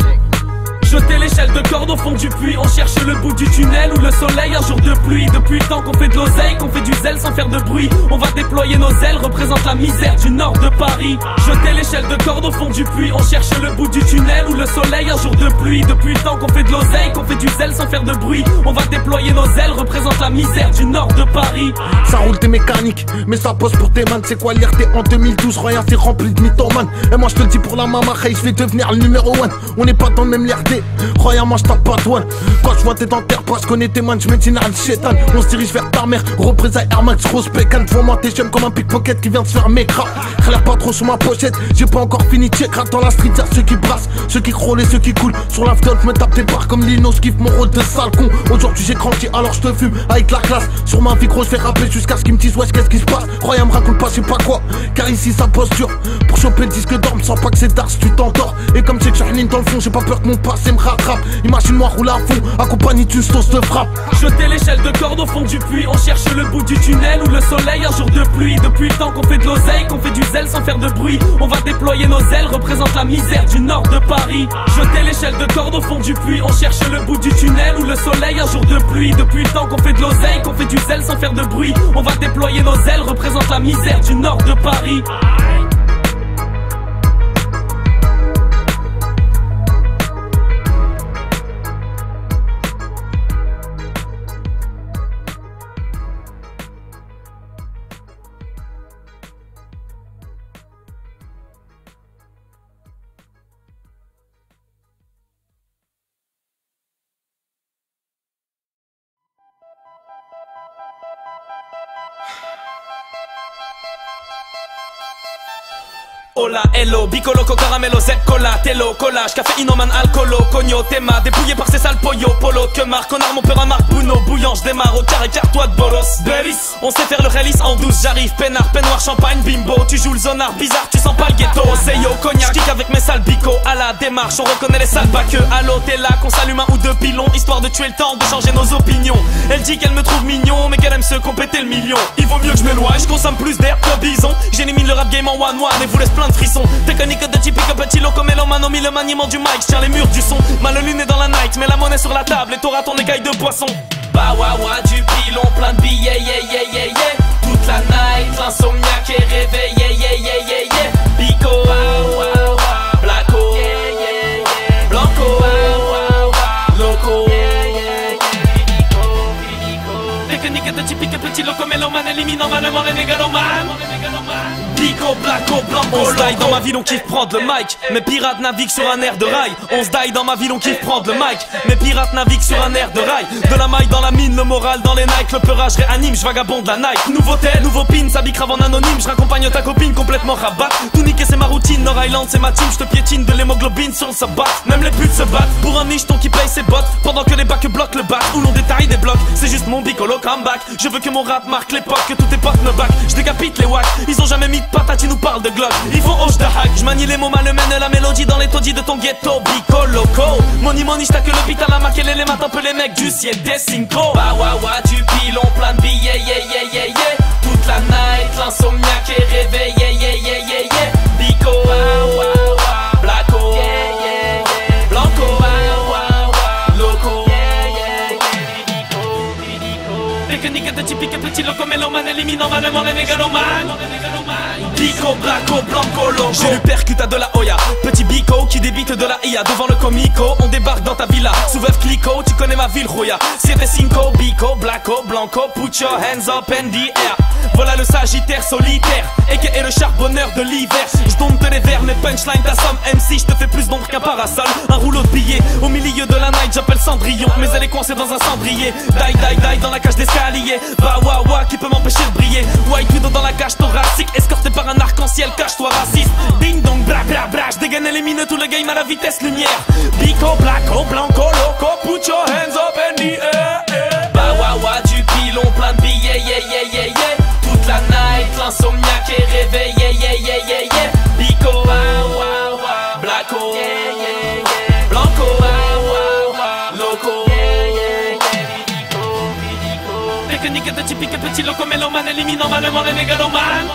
Jeter l'échelle de corde au fond du puits. On cherche le bout du tunnel ou le soleil un jour de pluie. Depuis le temps qu'on fait de l'oseille, qu'on fait du zèle sans faire de bruit. On va déployer nos ailes, représente la misère du nord de Paris. Jeter l'échelle de corde au fond du puits. On cherche le bout du tunnel ou le soleil un jour de pluie. Depuis le temps qu'on fait de l'oseille, qu'on fait du zèle sans faire de bruit. On va déployer nos ailes, représente la misère du nord de Paris. Ça roule tes mécaniques, mais ça pose pour tes man. C'est quoi l'IRT en 2012? Rien c'est rempli de mythoman. Et moi je te le dis pour la mama, je vais devenir le numéro 1. On n'est pas dans le même l'IRT. Croyez-moi, je tape pas toi. Quand je vois tes dentaires, parce que je connais tes man, je mets le chétan. On se dirige vers ta mère, représailles Air Max, grosse pécane. Devant moi, t'es j'aime comme un pickpocket qui vient de se faire mécra. Relaire pas trop sur ma pochette, j'ai pas encore fini. Check, rate dans la street, y'a ceux qui brassent, ceux qui crôlent et ceux qui coulent. Sur la fenêtre, me tape tes barres comme Lino, kiffe mon rôle de sale con. Aujourd'hui, j'ai grandi, alors je te fume avec la classe. Sur ma vie, gros, je fais rappeler jusqu'à ce qu'ils me disent, wesh, qu'est-ce qui se passe? Croyez, me raconte pas, je sais pas quoi. Car ici, ça pose dur. Pour choper le disque d'or, me sens pas que c'est d'art, tu t'endors. Et comme c'est que je dans le fond, j'ai pas peur que mon passé me rattrape. Imagine-moi rouler à fond, accompagné d'une sauce de frappe. Jeter l'échelle de corde au fond du puits. On cherche le bout du tunnel ou le soleil un jour de pluie. Depuis le temps qu'on fait de l'oseille, qu'on fait du zèle sans faire de bruit. On va déployer nos ailes, représente la misère du nord de Paris. Jeter l'échelle de corde au fond du puits. On cherche le bout du tunnel ou le soleil un jour de pluie. Depuis le temps qu'on fait de l'oseille, qu'on fait du zèle sans faire de bruit. On va déployer nos ailes, représente la misère du nord de Paris. Hola, hello, bicoloco, caramelo, zep, cola, tello, collage, café, inoman, alcoolo, cogno, théma, dépouillé par ces sales poyo, polo, que marque, connard, mon père à marque, Bruno, bouillant, je démarre au carré, toi de bolos, Belis, on sait faire le rélis en douce, j'arrive, peinard, peignoir, champagne, bimbo, tu joues le zonard, bizarre, tu sens pas le ghetto, Seyo, cognac, j'kick avec mes sales bico, à la démarche, on reconnaît les sales pas que, allô, t'es là, qu'on s'allume un ou deux pilons, histoire de tuer le temps, de changer nos opinions, elle dit qu'elle me trouve mignon, mais qu'elle aime se compéter le million, il vaut mieux que je m'éloigne, je consomme plus d'air que bison, j'élimine le rap game en one-one et vous laisse plein de frissons, technique de typique petit loco mélomane, mis le maniement du mic, tiens les murs du son, mal luné dans la night, mets la monnaie sur la table et t'auras ton écaille de poisson. Bah wa wa du pilon, plein de billets, yeah yeah yeah yeah, toute la night, l'insomniaque est réveillé, yeah yeah yeah yeah, Bico, Blacko, Blanco, Loco, technique de typique petit loco mélomane, éliminant malement les négalomanes. Bico, Blacko, Blanco, on se die dans ma ville, on kiffe prendre le mic. Mes pirates naviguent sur un air de rail. On se die dans ma ville, on kiffe prendre le mic. Mes pirates naviguent sur un air de rail. De la maille dans la mine, le moral dans les Nike. Le peurage réanime, je vagabonde la Nike. Nouveau tel, nouveau pin, s'habille crave en anonyme. Je raccompagne ta copine complètement rabat. Tout niquer c'est ma routine, Nord Island c'est ma team. Je te piétine de l'hémoglobine sur le sabbat. Même les putes se battent pour un micheton qui paye ses bottes. Pendant que les bacs bloquent le bac, où l'on détaille des blocs. C'est juste mon bicolo comeback. Je veux que mon rap marque l'époque, que tous tes potes me back. Je décapite les wacks, ils ont jamais mis de patate, ils nous parlent de glock. Ils font hoche de hack, je manie les mots mal, mène la mélodie dans les taudis de ton ghetto. Bico loco, money money, j't'as que l'hôpital à maquer les matins, peu les mecs du ciel des cinco. Bah wa wa du pilon, plein de billets, yeah yeah yeah yeah. Toute la night, l'insomniaque est réveillé, yeah yeah yeah yeah. Bico, Blacko, Blanco, Loco, technique de typique petit loco mélomane, éliminant malement les négalomanes. Bico, Blacko, Blanco, Loco. J'ai le percute à de la Oya. Petit Bico qui débite de la IA. Devant le comico, on débarque dans ta villa. Sous Veuve Clicquot, tu connais ma ville, Roya. Siete Cinco, Bico, Blacko, Blanco. Put your hands up in the air. Voilà le sagittaire solitaire, et le charbonneur de l'hiver. J'dompte les vers, mes punchlines t'assomme. MC, j'te fais plus d'ombre qu'un parasol. Un rouleau de billets, au milieu de la night, j'appelle Cendrillon. Mais elle est coincée dans un cendrier. Die, dans la cage d'escalier. Bah wa, qui peut m'empêcher de briller. White Widow dans la cage thoracique, escorté par un arc-en-ciel, cache-toi raciste. Ding dong, bla bla bla, j'dégaine les mines, tout le game à la vitesse lumière. Bico, Blacko, Blanco, Loco, put your hands up in the air. Bah wa, du pilon, plein de billets, yeah yeah yeah yeah. Toute la night, l'insomniaque est réveillé, yeah yeah yeah yeah. Bico, Blacko, Blanco, Loco, technique de typique petit loco mélomane, éliminant malement les négalomanes.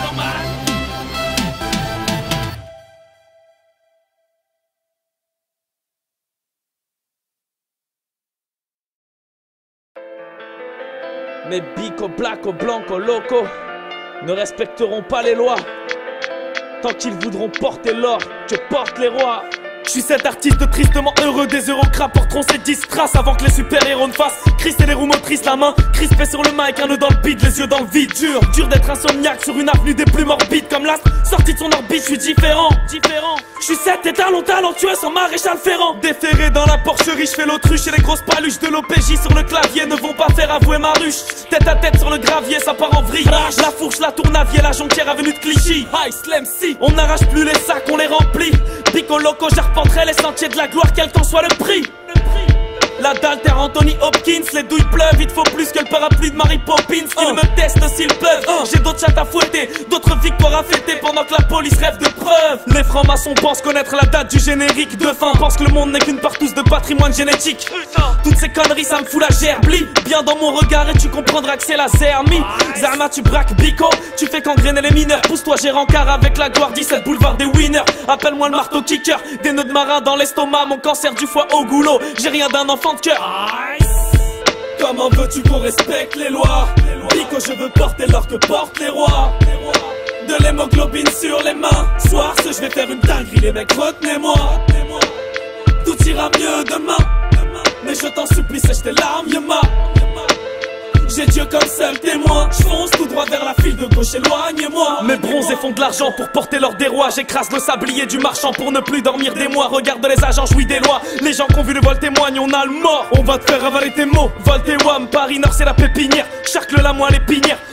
Mais Bico, Blacko, Blanco, Loco ne respecteront pas les lois. Tant qu'ils voudront porter l'or, que portent les rois. Je suis cet artiste tristement heureux, des eurocrats porteront ces 10 traces avant que les super-héros ne fassent. Chris et les roues motrices, la main crispée sur le mic, un nœud dans le bide, les yeux dans le vide. Dur d'être insomniaque sur une avenue des plus morbides. Comme l'astre sorti de son orbite, je suis différent. Je suis cet étalon talentueux sans maréchal Ferrand. Déféré dans la porcherie, je fais l'autruche et les grosses paluches de l'OPJ sur le clavier ne vont pas faire avouer ma ruche. Tête à tête sur le gravier, ça part en vrille. La fourche, la tournavier, la jonquière avenue de Clichy. High Slam C, on n'arrache plus les sacs, on les remplit. Bico loco, j'arpenterai les sentiers de la gloire, quel qu'en soit le prix. La d'Alter Anthony Hopkins, les douilles pleuvent, il te faut plus que le parapluie de Mary Poppins. Ils me testent s'ils peuvent, j'ai d'autres chats à fouetter, d'autres victoires à fêter pendant que la police rêve de preuves. Les francs-maçons pensent connaître la date du générique de fin, pensent que le monde n'est qu'une partouze de patrimoine génétique. Toutes ces conneries ça me fout la gerblie. Viens dans mon regard et tu comprendras que c'est la zermie. Zerma tu braques Bico, tu fais qu'engrainer les mineurs. Pousse-toi j'ai rencard avec la gloire 17 boulevard des winners. Appelle-moi le marteau kicker, des nœuds de marin dans l'estomac, mon cancer du foie au goulot. J'ai rien d'un enfant de cœur. Comment veux-tu qu'on respecte les lois? Bico je veux porter l'or que portent les rois. De l'hémoglobine sur les mains. Soir ce je vais faire une dinguerie les mecs, retenez-moi. Tout ira mieux demain, mais je t'en supplie sèche tes larmes Yema. J'ai Dieu comme seul témoin. J'fonce tout droit vers la file de gauche, éloignez-moi. Mes bronzés font de l'argent pour porter l'or des rois. J'écrase le sablier du marchand pour ne plus dormir des mois. Regarde les agents jouis des lois. Les gens qui ont vu le vol témoignent, on a le mort. On va te faire avaler tes mots, vol tes wam. Paris Nord c'est la pépinière, Charcle la moelle épinière.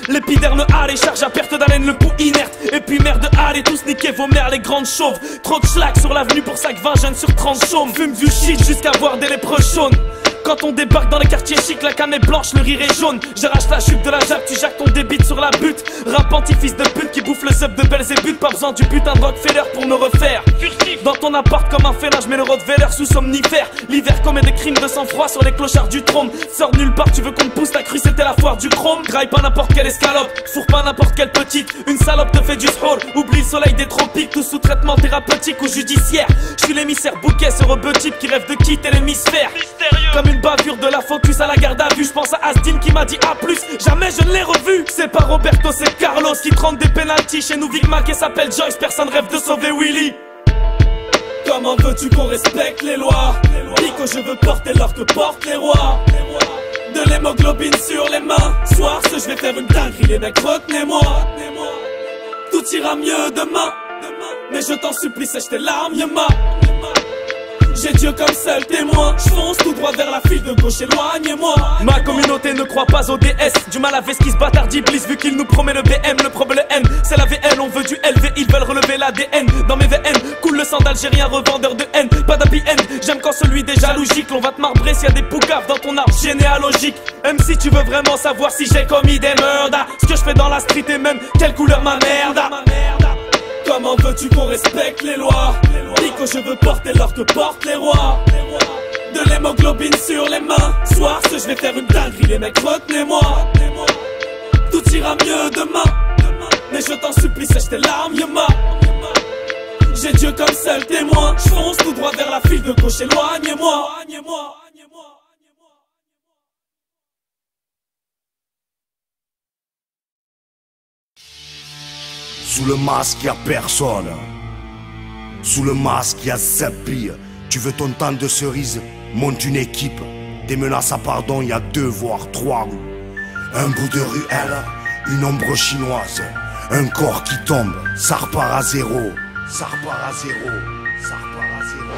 L'épiderme allez, charge à perte d'haleine, le pouls inerte. Et puis merde, allez, tous niquer vos mères, les grandes chauves. Trop de schlack sur l'avenue pour ça que 20 jeunes sur 30 chômes. Fume du shit jusqu'à voir des lépreux jaunes. Quand on débarque dans les quartiers chics, la canne est blanche, le rire est jaune. J'arrache la jupe de la jappe, tu jacques ton débit sur la butte. Rap anti-fils de pute qui bouffe le sub de Belzébuth. Pas besoin du putain de Rockefeller pour me refaire. Furtif dans ton appart comme un félin, je mets le Rottweiler sous somnifère. L'hiver commet des crimes de sang-froid sur les clochards du trône. Sors nulle part, tu veux qu'on te pousse, t'as cru c'était la foire du chrome. Graille pas n'importe quelle escalope, fourre pas n'importe quelle petite. Une salope te fait du sport, oublie le soleil des tropiques. Tout sous traitement thérapeutique ou judiciaire. Je suis l'émissaire bouquet, ce rebeu type qui rêve de quitter l'hémisphère. Comme une bavure de la focus à la garde à vue. Je pense à Astin qui m'a dit A+, jamais je ne l'ai revu. C'est pas Roberto, c'est Carlos qui trempe des pénaltys. Chez nous Big Mac et s'appelle Joyce, personne rêve de sauver Willy. Comment veux-tu qu'on respecte les lois? Pico, je veux porter l'or que portent les rois. De l'hémoglobine sur les mains. Soir, je vais faire une dinguerie, les mecs, retenez-moi. Tout ira mieux demain. Mais je t'en supplie, sèche tes larmes, Yema. J'ai Dieu comme seul témoin. J'fonce tout droit vers la file de gauche, éloignez-moi. Ma communauté ne croit pas au DS. Du mal à ce qui se bâtard d'Iblis vu qu'il nous promet le BM. Le problème c'est la VL, on veut du LV. Ils veulent relever l'ADN. Dans mes VN coule le sang d'Algérien revendeur de haine. Pas d'happy end, j'aime quand celui des jaloux gicle. On va te marbrer s'il y a des poucaves dans ton arbre généalogique. Même si tu veux vraiment savoir si j'ai commis des meurtres, ce que je fais dans la street et même quelle couleur ma merde. Comment veux-tu qu'on respecte les lois? Pico, je veux porter l'or que portent les rois. De l'hémoglobine sur les mains. Soir, je vais faire une dinguerie, les mecs, retenez-moi. Tout ira mieux demain. Mais je t'en supplie, sèche tes larmes, Yema. J'ai Dieu comme seul témoin. J'fonce tout droit vers la file de gauche, éloignez-moi. Sous le masque y'a personne. Sous le masque y'a Zappy. Tu veux ton temps de cerise? Monte une équipe. Des menaces à pardon, y'a 2 voire 3 roues. Un bout de ruelle, une ombre chinoise. Un corps qui tombe, ça repart à zéro. Ça repart à zéro. Ça repart à zéro.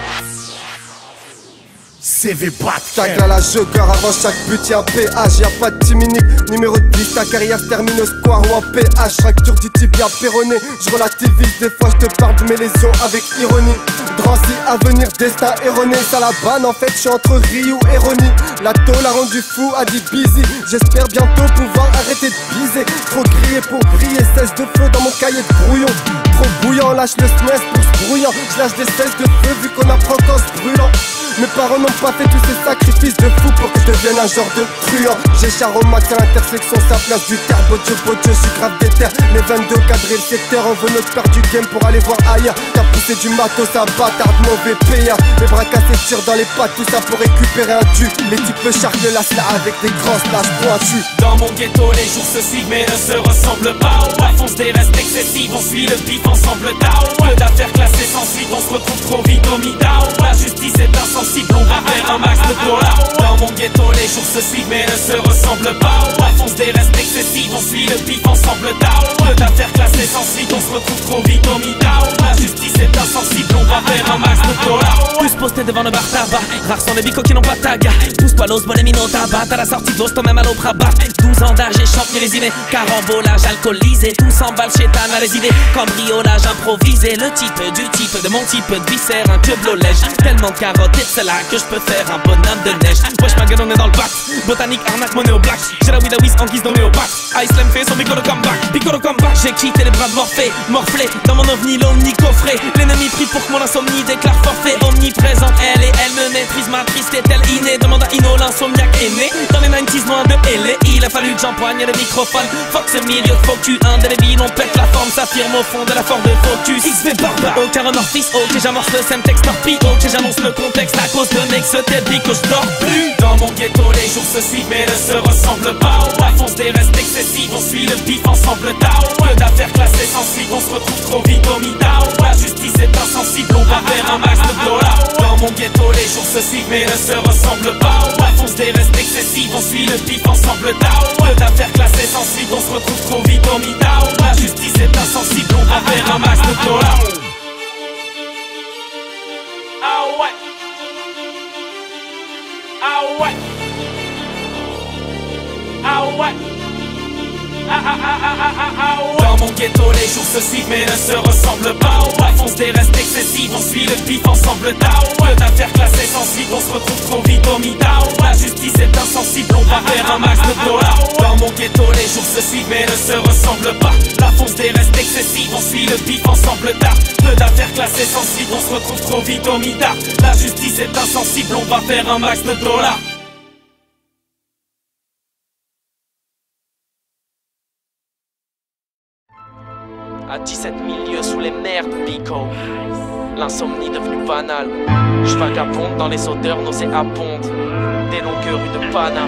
CV pas Tac à la jogger avant chaque but y'a un péage, y'a pas de 10 minutes. Numéro de 10, ta carrière se termine au square ou en PH. Fracture du tibia péroné, je relativise. Des fois je te parle de mes lésions avec ironie. Drancy, avenir, destin erroné. Ça la banne en fait, je suis entre Ryu et Ronnie. La tôle a rendu fou, a dit busy. J'espère bientôt pouvoir arrêter de biser. Trop grillé pour briller, 16 de feu dans mon cahier de brouillon. Trop bouillant, lâche le SNES pour ce brouillant. Je lâche des 16 de feu vu qu'on apprend qu'en se brûlant. Mes parents n'ont pas fait tous ces sacrifices de fou pour que je devienne un genre de truand. J'ai char au max à l'intersection, ça place du terre. Bodio, je suis grave déter. Les 22 cadrés le secteur, on veut notre part du game pour aller voir ailleurs. T'as poussé du matos à bâtard, mauvais payeur. Les bras cassés, tire dans les pattes, tout ça pour récupérer un tue. Les types chargent la cela avec des grands slash pointus. Dans mon ghetto, les jours se suivent mais ne se ressemblent pas. La fonce des restes excessives, on suit le bif ensemble. Peu d'affaires classées sans suite, on se retrouve trop vite au midao. La justice est insensible, on va faire un max de dollars. Dans mon ghetto, les jours se suivent mais ne se ressemblent pas. La fonce des restes excessives, on suit le bif ensemble. Peu d'affaires classées sans suite, on se retrouve trop vite au midao. La justice est insensible, on va faire un max de dollars. Tous postés devant le bar tabac, rares sont les bicos qui n'ont pas de tag. Tous poilos, bonnet mino tabac, à la sortie d'os, toi même à l'oprabat. 12 ans d'âge et chante les idées, carambolage alcoolisé. Tous s'emballent chez Tana les idées, cambriolage improvisé. Le type du type de mon type de viscère, un club lolège. Tellement de carottes et c'est là que je peux faire un bonhomme de neige. Wesh ma gueule on est dans le bac, botanique, arnaque, monnaie au black. J'ai la weed à whiz en guise nommé au bac. Ice Slam fait son bico de comeback, j'ai quitté les bras de Morphée, morflé dans mon ovni l'omni coffré. L'ennemi prie pour que mon insomnie déclare forfait. Omniprésente elle et elle me maîtrise, matrice est-elle innée? Demande à Ino, l'insomniaque est né dans les 90s loin de L.A. Il a fallu que j'empoigne le microphone. Fuck ce milieu de focus, indélébile, on pète la forme, s'affirme au fond de la forme de focus. XV barba, aucun remords fils, ok j'amorce le same texte torpille, ok j'annonce le contexte à cause de mecs ce débit que je dors plus. Dans mon ghetto les jours se suivent mais ne se ressemblent pas. La fonce des restes excessives, on suit le bif ensemble tao. Peu d'affaires classées sans suite, on se retrouve trop vite au midao. La justice est insensible, on va faire un max de dollars. Dans mon ghetto les jours se suivent mais ne se ressemblent pas. La fonce des restes excessives, on suit le bif ensemble tao. Peu d'affaires classées sans suite, on se retrouve trop vite au midao. La justice est insensible, on va faire un max de dollars. Ah ouais. Ah ouais. Ah ouais. Dans mon ghetto les jours se suivent mais ne se ressemblent pas. La fonce des restes excessives, on suit le pif ensemble tard. Peu d'affaires classées sensibles, on se retrouve trop vite au mitard. La justice est insensible, on va faire un max de dollars. Dans mon ghetto les jours se suivent mais ne se ressemblent pas. La fonce des restes excessives, on suit le pif ensemble tard. Peu d'affaires classées sensibles, on se retrouve trop vite au mitard. La justice est insensible, on va faire un max de dollars. À 17 000 lieues sous les mers de Pico, l'insomnie devenue banale. Je vagabonde dans les odeurs nauséabondes des longues rues de Paname.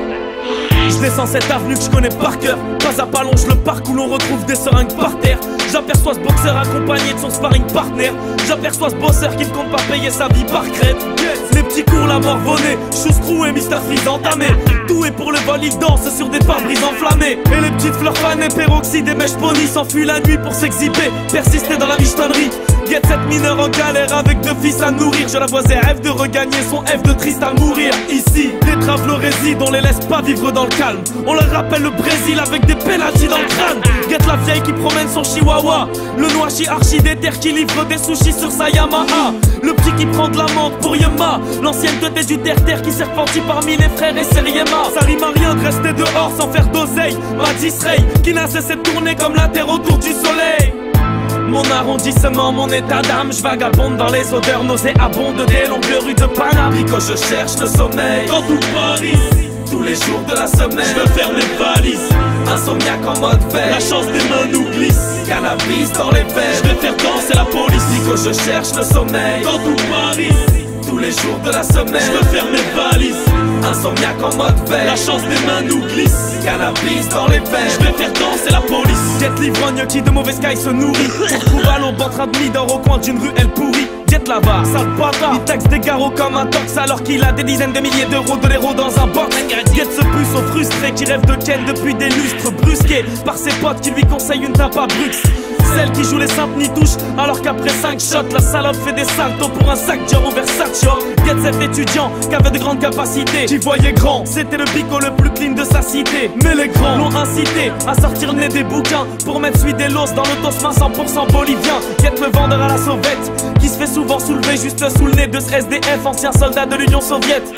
Je descends cette avenue que je connais par cœur. Pas à pas longe le parc où l'on retrouve des seringues par terre. J'aperçois ce boxeur accompagné de son sparring partner. J'aperçois ce bosseur qui ne compte pas payer sa vie par crête. Les petits cours, la mort volée, Choustrou et Mr Freeze entamés. Tout est pour le vol, ils dansent sur des pare-brises enflammés. Et les petites fleurs fanées, peroxyde et mèches pony s'enfuient la nuit pour s'exhiber, persister dans la michetonnerie. Get cette mineure en galère avec 2 fils à nourrir. Je la vois et rêve de regagner son F de triste à mourir. Ici, des travelers résident, on les laisse pas vivre dans le calme. On leur rappelle le Brésil avec des pénaltys dans le crâne. Get la vieille qui promène son chihuahua, le noachi archi déter qui livre des sushis sur sa Yamaha. Le petit qui prend de l'amande pour Yema, l'ancienne tête du terre-terre qui serpentit parmi les frères et Seriema. Ça rime à rien de rester dehors sans faire d'oseille. Madis Ray qui n'a cessé de tourner comme la terre autour du soleil. Mon arrondissement, mon état d'âme, je vagabonde dans les odeurs nauséabondes des longues rues de Paname. Quand je cherche le sommeil dans tout Paris, tous les jours de la semaine, je veux faire mes valises. Insomniaque en mode veille, la chance des mains nous glisse. Cannabis dans les veines, je vais faire danser la police. Quand je cherche le sommeil dans tout Paris, tous les jours de la semaine, je veux faire mes valises. Insomniaque en mode veille, la chance des mains nous glisse. Cannabis dans les veines, je vais faire danser la police. Jet l'ivrogne qui de mauvaise caille se nourrit. On trouve à l'ombre en train de dort au coin d'une rue elle pourrit. Jet là-bas, sale bâtard, il taxe des garrots comme un tox alors qu'il a des dizaines de milliers d'euros de l'héros dans un box. Jet ce puceau frustré qui rêve de Ken depuis des lustres, brusqué par ses potes qui lui conseillent une tape à Brux. Celle qui joue les saintes n'y touche alors qu'après 5 shots la salope fait des saltos pour un sac Dior Versace. Get cet étudiant qui avait de grandes capacités, qui voyait grand, c'était le bigot le plus clean de sa cité. Mais les grands l'ont incité à sortir le nez des bouquins pour mettre celui des los dans le tosma 100% bolivien. Get le vendeur à la sauvette qui se fait souvent soulever juste sous le nez de ce SDF, ancien soldat de l'Union soviétique.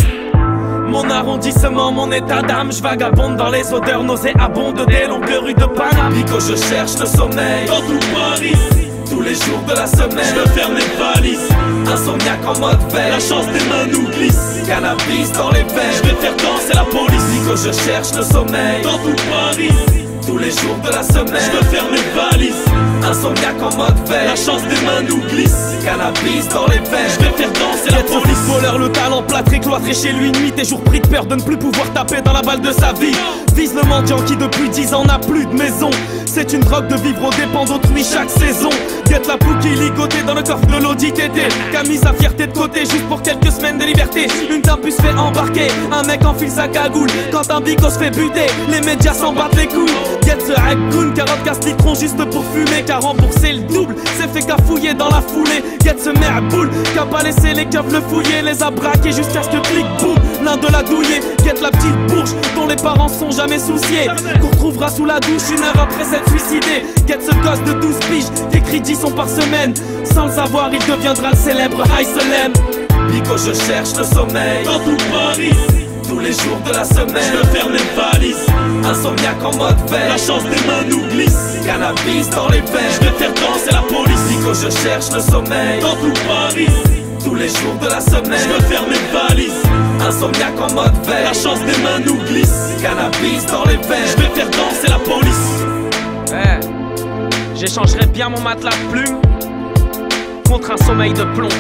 Mon arrondissement, mon état d'âme, je vagabonde dans les odeurs nauséabondes des longues rues de Paname. Quand je cherche le sommeil dans tout Paris, tous les jours de la semaine, je veux faire mes valises. Insomniaque en mode veille, la chance des mains nous glisse. Cannabis dans les veines, je vais faire danser la police. Quand je cherche le sommeil dans tout Paris, tous les jours de la semaine, je veux faire mes valises. Insomniaque en mode veille, la chance des mains nous glisse. Cannabis dans les veines, je vais faire danser la police. Voleur, le talent plâtré, cloîtré chez lui, nuit et jour pris de peur de ne plus pouvoir taper dans la balle de sa vie. Vise le mendiant qui depuis 10 ans n'a plus de maison. C'est une drogue de vivre aux dépens d'autrui chaque saison. Guette la poule qui ligotée dans le coffre de l'Audi TT, qui a mis sa fierté de côté juste pour quelques semaines de liberté. Une tampus fait embarquer, un mec enfile sa cagoule. Quand un bico se fait buter, les médias s'en battent les couilles. Guette ce hagoun, 40 casse-litrons juste pour fumer, qui a remboursé le double, s'est fait cafouiller dans la foulée. Guette ce merde-boule, qui a pas laissé les keufs le fouiller, les a braqués jusqu'à ce que clic boum, l'un de la douiller. Guette la petite bourge dont les parents sont jamais souciés, qu'on retrouvera sous la douche une heure après s'être suicidé. Guette ce gosse de 12 piges, qui écrit 10 sons par semaine. Sans le savoir, il deviendra le célèbre High Salem. Pico, je cherche le sommeil dans tout Paris, tous les jours de la semaine, je veux faire mes valises. Insomniaque en mode veille, la chance des mains nous glisse. Cannabis dans les veines, je vais faire danser la police. Pico, je cherche le sommeil dans tout Paris, tous les jours de la semaine, je veux faire mes valises. Insomniaque en mode veille, la chance des mains nous glisse. Cannabis dans les veines, je vais faire danser la police. Ouais, j'échangerais bien mon matelas de plumes contre un sommeil de plomb.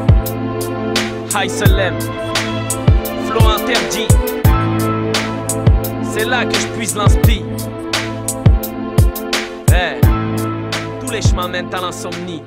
High Salem, flow interdit, c'est là que je puise l'inspi. Hey, tous les chemins mènent à l'insomnie.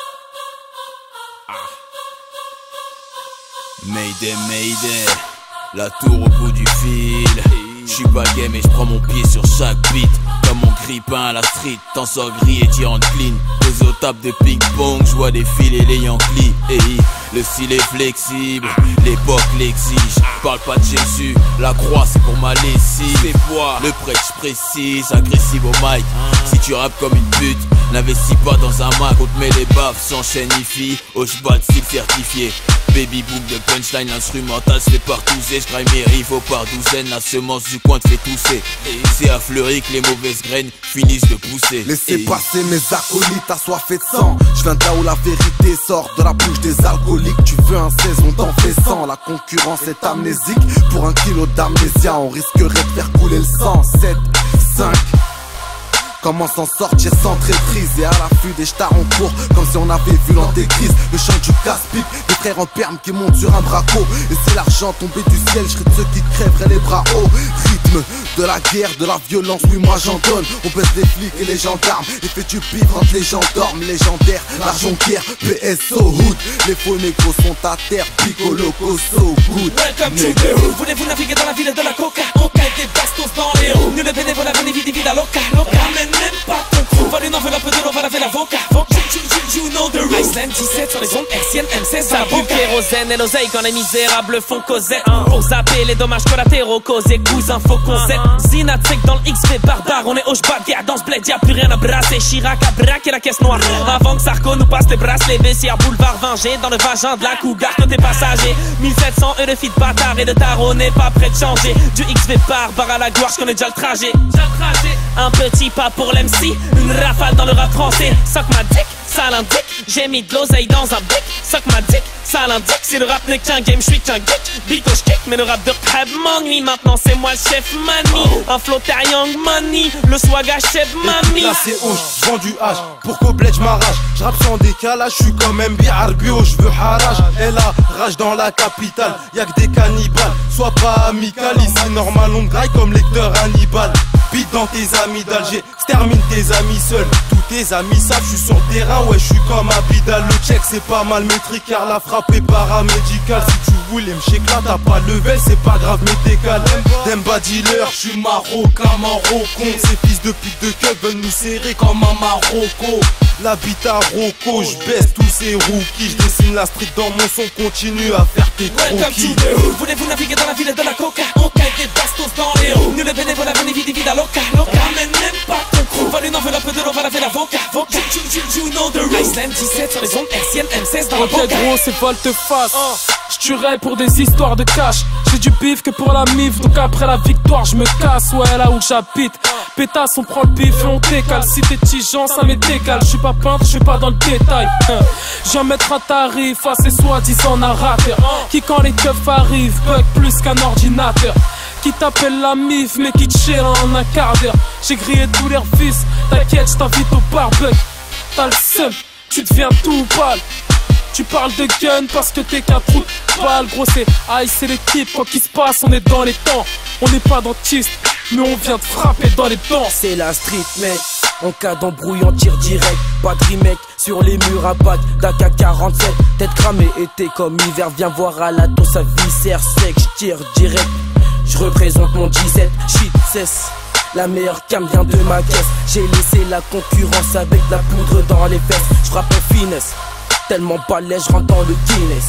Mayday, mayday. la tour au bout du fil. J'suis pas game et j'prends mon pied sur chaque beat. Comme mon grippin à la street, t'en sors gris et t'y rentres clean. Posé aux tables de ping-pong, j'vois défiler les Yankees. Hey, le style est flexible, l'époque l'exige. Parle pas de Jésus, la croix c'est pour ma lessive. C'est quoi le prêt précise, agressif au mic. Si tu rappes comme une pute, n'investis pas dans un Mac. On te met les baffes sans chaîne IFI, au j'bat de style certifié. Baby boom de punchline, l'instrumental se fait partouzer. J'graille mes riffs au par douzaine, la semence du coin te fait tousser. C'est à fleurir que les mauvaises graines finissent de pousser. Laissez passer mes acolytes assoiffés de sang. Je viens de là où la vérité sort de la bouche des alcooliques. Tu veux un 16, on t'en fait 100. La concurrence est amnésique. Pour un kilo d'amnésia, on risquerait de faire couler le sang. 7, 5. Comment s'en sortir sans traîtrise et à l'affût des stars en cours, comme si on avait vu l'antéchrist. Le chant du casse-pipe, des frères en perme qui montent sur un braco. Et c'est l'argent tombé du ciel, je serais de ceux qui crèveraient les bras hauts. Rythme de la guerre, de la violence, oui moi j'en donne. On baisse les flics et les gendarmes et fait du pif quand les gens dorment. Légendaire, la jonquière, PSO Hood. Les faux négros sont à terre, Piccolo, so good. Welcome to the hood. Voulez-vous naviguer dans la ville de la coca? On caille des bastos dans les roues. Nous les bénévoles venez vite à loca. Même pas ton crew. Vole une enveloppe de l'eau, va laver l'avocat. You know the rules. Iceland 17 sur les ondes hertziennes, M16 ça pue kérosène et l'oseille quand les misérables font causette. Pour zapper les dommages collatéraux causés, cousin faut qu'on zette. Zinatsek dans le XV barbare, on est au guerre dans ce bled, y'a plus rien à brasser. Chirac a braqué la caisse noire avant que Sarko nous passe les bracelets. Bessières, boulevard Vengé dans le vagin de la cougar côté passager. 1700 de filles de bâtard et de tarot n'est pas prêt de changer. Du XV barbare à la gloire, j'connais déjà le trajet. Un petit pas pour l'MC, une rafale dans le rap français. Sock ma dick, ça l'indique, j'ai mis de l'oseille dans un bic. Sock ma dick, ça l'indique, si le rap n'est qu'un game, j'suis qu'un geek. Bito j'kick, mais le rap de Crab m'ennuie. Maintenant c'est moi le chef Mani, un flotter young money, le swag chef Mami. Là c'est hoche, j'vends du H, pour qu'au bled j'm'arrache. J'rappe sans décalage, j'suis quand même biarbio, j'veux harage. Elle a rage dans la capitale, y'a que des cannibales. Sois pas amical, ici normal on graille comme lecteur Hannibal. Beat dans tes amis d'Alger, termine tes amis seuls. Tous tes amis savent, j'suis sur le terrain, ouais j'suis comme Abidal. Le check c'est pas mal métrique car la frappe est paramédicale. Si tu voulais m'chécla, t'as pas level, c'est pas grave mais t'écales. Demba dealer, j'suis marocain, marocon. Ces fils de pute de keuf veulent nous serrer comme un Marocco. L'habitat Rocco, j'baisse tous ces rookies. J'dessine la street dans mon son, continue à faire tes croquis. Voulez-vous naviguer dans la ville de la coca? On caille des bastos dans les roues. Nous les bénévoles venez vite à loca. Ramène même pas ton crew. Vole une enveloppe de l'eau, va laver l'avocat. You know the rules. Iceland 17 sur les ondes hertziennes, M16 dans le boca. Ok gros c'est volte-face. J'tuerais pour des histoires de cash. J'ai du bif que pour la mif. Donc après la victoire je me casse. Ouais là où j'habite pétasse on prend le bif et on décale. Si t'es tigeant ça m'est égal. J'suis pas peintre, j'suis pas dans le détail. J'en mettre un tarif à ces soi-disant narrateurs qui quand les keufs arrivent bug plus qu'un ordinateur. Qui t'appelle la mif mais qui te chill en un quart d'heure. J'ai grillé tous leurs fils, t'inquiète j't'invite au barbecue. T'as le seum, tu deviens tout pâle. Tu parles de gun parce que t'es qu'un trou de balle. Gros c'est aïe c'est l'équipe, quoi qu'il se passe on est dans les temps. On n'est pas dentiste mais on vient de frapper dans les dents. C'est la street mec, en cas d'embrouille on tire direct. Pas de remake sur les murs à bac d'AK-47. Tête cramée été comme hiver, viens voir à la tour sa viscère sec. J'tire direct, j'représente mon 17, shit cesse. La meilleure cam vient de ma caisse. J'ai laissé la concurrence avec de la poudre dans les fesses. J'frappe en finesse, tellement balèze, j'rentre dans le Guinness.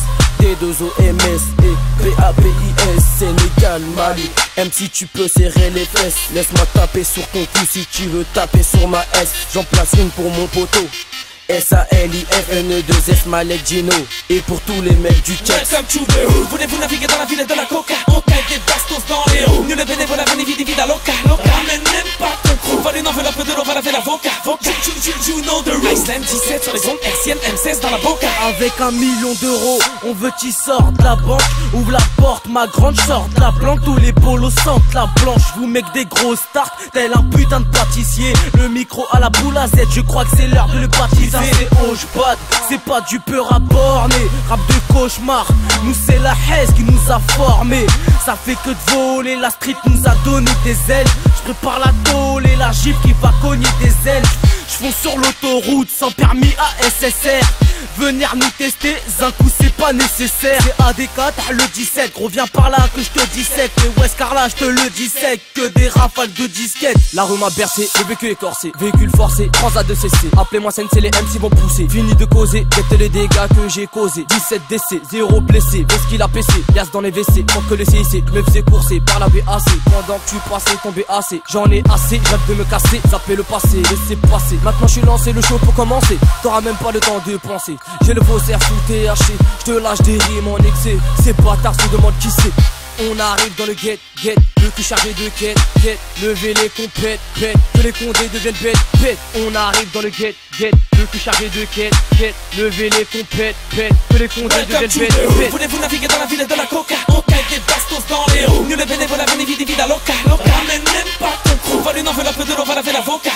D2OMS et PAPIS, Sénégal, Mali. Même si tu peux serrer les fesses, laisse-moi taper sur ton cou si tu veux taper sur ma S. J'en place une pour mon poteau. SALIFNE2S Malek Gino. Et pour tous les mecs du check. Welcome to the hood. Voulez-vous naviguer dans la ville de la coca? On caille des bastos dans les roues. Nous les bénévoles venez vite à loca. Ramène même pas ton crew. Vole une enveloppe de l'eau, va laver l'avocat. You know the rules. Iceland 17 sur les ondes hertziennes, M16 dans la boca. Avec 1 million d'euros, on veut t'y sorte de la banque. Ouvre la porte, ma grande sorte la planque. Tous les polos sentent la blanche. Vous mec des grosses tartes, tel un putain de pâtissier. Le micro à la boule à Z, je crois que c'est l'heure de le baptiser. C'est Hochbad, c'est pas du peur à borner. Rap de cauchemar, nous c'est la haise qui nous a formés. Ça fait que de voler, la street nous a donné des ailes. Je prépare la tôle et la gifle qui va cogner des ailes. J'fonce sur l'autoroute sans permis à SSR. venir nous tester, un coup c'est pas nécessaire. C'est AD4, le 17, reviens par là que je te dissèque. Mais West Carla, je te le dissèque, que des rafales de disquettes. La rue m'a bercé, le vécu écorcé, véhicule forcé, Transat de CC. Appelez-moi Sensei, les MC vont pousser. Fini de causer, guettez les dégâts que j'ai causés. 17 décès, 0 blessé, qu'est-ce qu'il a PC, liasse dans les WC, tant que les CIC, je me faisais courser par la BAC. Pendant que tu passais ton BAC, j'en ai assez, j'rêve de me casser, zapper le passé, laisser passer. Maintenant je suis lancé, le show pour commencer. T'auras même pas le temps de penser. J'ai le faussaire sous THC, je te lâche des rimes en excès. Ces bâtards se demandent qui c'est. On arrive dans le get, le cul chargé de quête, levez les compètes, que les condés deviennent bêtes. On arrive dans le get, le cul chargé de quête, levez les compètes, que les condés deviennent bêtes. Voulez-vous naviguer dans la ville de la coca? On caille des bastos dans les roues. Nous les bénévoles à venir vite à loca. Ramène même pas ton crew. Vole une enveloppe de l'eau, va laver l'avocat.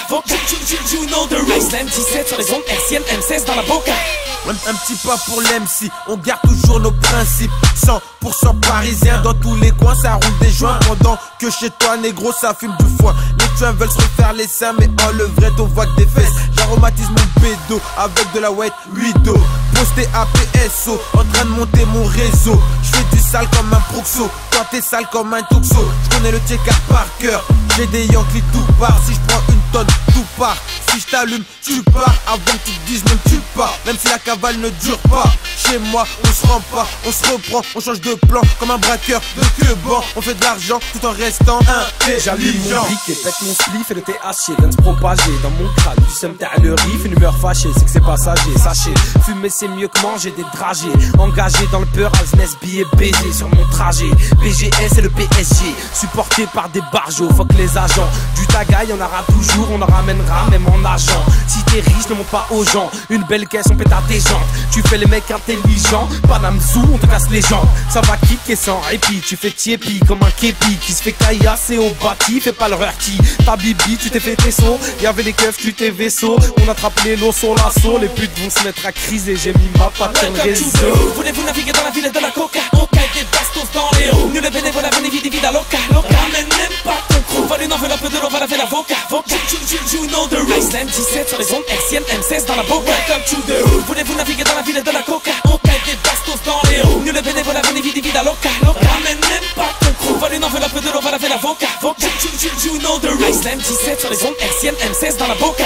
You know the rules. Iceland 17 sur les ondes hertziennes, M16 dans la boca. Un petit pas pour l'MC, on garde toujours nos principes. 100% parisien, dans tous les coins ça roule des joints. Pendant que chez toi négro ça fume du foin. Les tuins veulent se refaire les seins, mais en levrette on voit que des fesses. J'aromatise mon bédo avec de la white 8 d'eau. Posté à PSO, en train de monter mon réseau. J'fais du sale comme un proxo, toi t'es sale comme un toxo. J'connais le T4 par cœur, j'ai des Yankees tout part. Si j'prends une tonne, tout part. Si j't'allume, tu pars. Avant que tu te dises même tu pars. Même si la cavale ne dure pas. Chez moi, on se rend pas, on se reprend, on change de plan comme un braqueur de queban. On fait de l'argent tout en restant J'allume mon brick et pète mon spliff et le THC vient de se propager dans mon crâne. Du seum t'as le riff, une humeur fâchée, c'est que c'est passager. Sachez, fumer c'est mieux que manger des dragées. Engagé dans le peur, Alsnes, billet baisé sur mon trajet. BGS et le PSG, supporté par des barjots. Fuck les agents, du tagail on aura toujours, on en ramènera même en argent. Si t'es riche, ne monte pas aux gens. Une belle caisse, on pète à tes jambes. Tu fais les mecs intelligents, Panamzou, on te casse les jambes. Ça va kicker sans répit, tu fais tiépi comme un képi qui se fait caillasser au bâti, fais pas le rurti. Ta bibi, tu t'es fait tes sauts, y'avait les keufs, tu t'es vaisseau. On attrape les lots sur l'assaut, les putes vont se mettre à criser. J'ai mis ma patte sur le réseau. Voulez-vous naviguer dans la ville de la coca? On caille des bastos dans les roues. Nous les bénévoles à venir vite à loca. Ramène même pas ton crew. Vole une enveloppe de l'eau, va laver l'avocat. You know the rules. Iceland 17 sur les ondes hertziennes, M16 dans la boca. Welcome to the hood. Voulez-vous naviguer dans la ville de la coca? On caille des bastos dans les roues. Nous les bénévoles à venir vite à loca. Ramène même pas ton crew. Vole une enveloppe de l'eau, va laver l'avocat. You know the rules. Iceland 17 sur les ondes hertziennes, M16 dans la boca.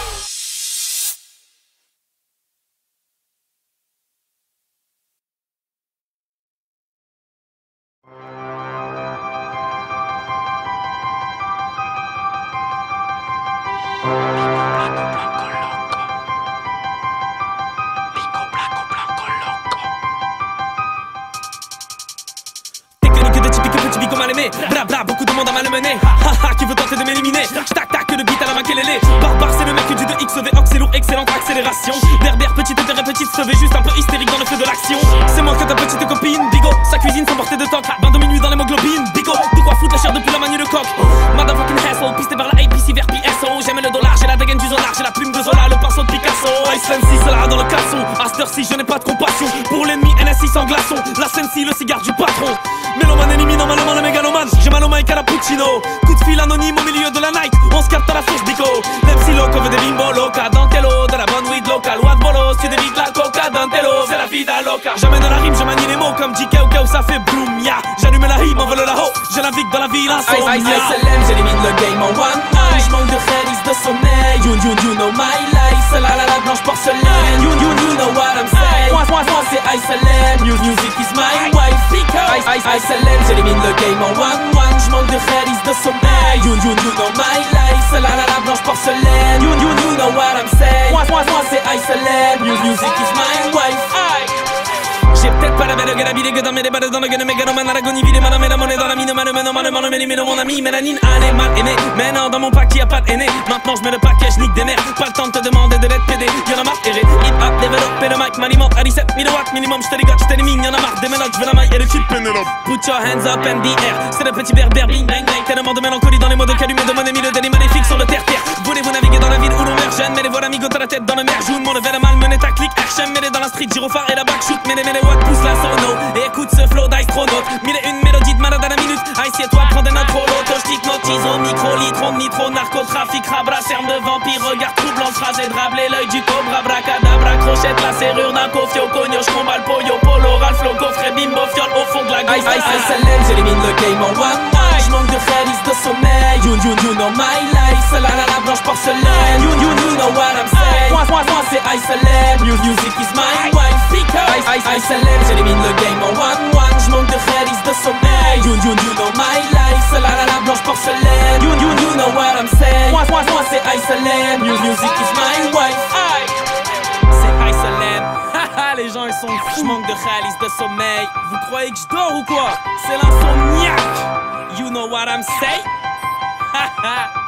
Bla bla, beaucoup de monde à malmener. Haha, qui veut tenter de m'éliminer. Tac tac, le beat à la main, quel est les. Barbare, c'est le mec du 2XV, ox, c'est lourd, excellente accélération. Berbère, petite intérêt, petite sauvé, juste un peu hystérique dans le feu de l'action. C'est moi que ta petite copine, Bigo. Sa cuisine sans portée de toc. Bain de minuit dans l'hémoglobine, Bigo. De quoi foutre la chair depuis la manie le coq. Motherfucking hassle, pisté par la APC vers PSO. J'aime le dollar, j'ai la dégaine du zonard, j'ai la plume de Zola, le pinceau de Picasso. Iceland 6, cela dans le casson. À cette heure-ci, je n'ai pas de compassion. Pour l'ennemi, NSI sans glaçon. La Sensi, le cigare du patron. Mélomane éliminant malement le mégalomane. J'ai mal au mic à la Puccino. Coup de fil anonyme au milieu de la night. On se capte à la source Bico. L'MC loco veut des bimbo loca. Dantello, de la bonne weed locale. What bolo, c'est des vides la coca. Dantello, c'est la vida loca. J'amène la rime, je manie les mots comme JK ou ça fait bloom ya. J'allume la rime, on veut le la ho. Je navigue dans la ville insomnia. ISLM, j'élimine le game en one night. J'manque de réalisme de sommeil. You know my life. C'est la blanche porcelaine. You know what I'm saying. Moi c'est ISLM. Music is my wife. ISLM, j'élimine le game en one. J'manque de réalisme de sommeil. You know my life. C'est la blanche porcelaine. You know what I'm saying. Moi c'est ISLM. Music is my wife. J'ai peut-être pas la belle gueule habillée que dans mes débats dans le gueule mégalomane à l'agonie vide madame et la monnaie dans la mine mon ami mélanine allez mal aimé mais non dans mon pack y'a pas d'aîné maintenant je mets le paquet je nique des mères pas le temps de te demander de l'être PD y'en a marre erré hip hop développé le mic m'alimente à 17 000 watts minimum je te dégote je t'élimine y'en a marre des mélanges je veux la maille et le clip put your hands up in the air c'est le petit berbère bing bang bang tellement de mélancolie dans les mots de calumet de mon ami le délit maléfique sur le terre-terre voulez-vous naviguer dans la ville où l'on meurt jeune mais les voilà amigo t'as la tête dans le mer jaune mon level mal mené ta clique HM mêlé dans la street gyrophare et la backshoot mêlé pousse la sono et écoute ce flow d'astronaute. Mille et une mélodie de malade à la minute. Assieds-toi, prends des notes trop loto. J'tique notice au micro, litron, nitro, narcotrafic, rabra, cerme de vampire. Regard troublant, phrase et drablé, l'œil du cobra, bracadabra, pochette, la serrure d'un coffre, cogno, j'combat le pollo, polo, Ralph, le coffret, bimbo, fiole au fond de la gauche. ISLM, j'élimine le game en one night. J'manque de réalisme de sommeil. You know my life. Seul à la blanche porcelaine. You know what I'm saying. Moi c'est ISLM. Music is my wife. Because ISLM, j'élimine le game en one. J'manque de réalisme de sommeil. You know my life. Seul à la blanche porcelaine. You know what I'm saying. Moi c'est ISLM. Music is my wife. C'est ISLM. Les gens ils sont fous. J'manque de réalisme de sommeil. Vous croyez que je dors ou quoi? C'est l'insomniaque. You know what I'm saying?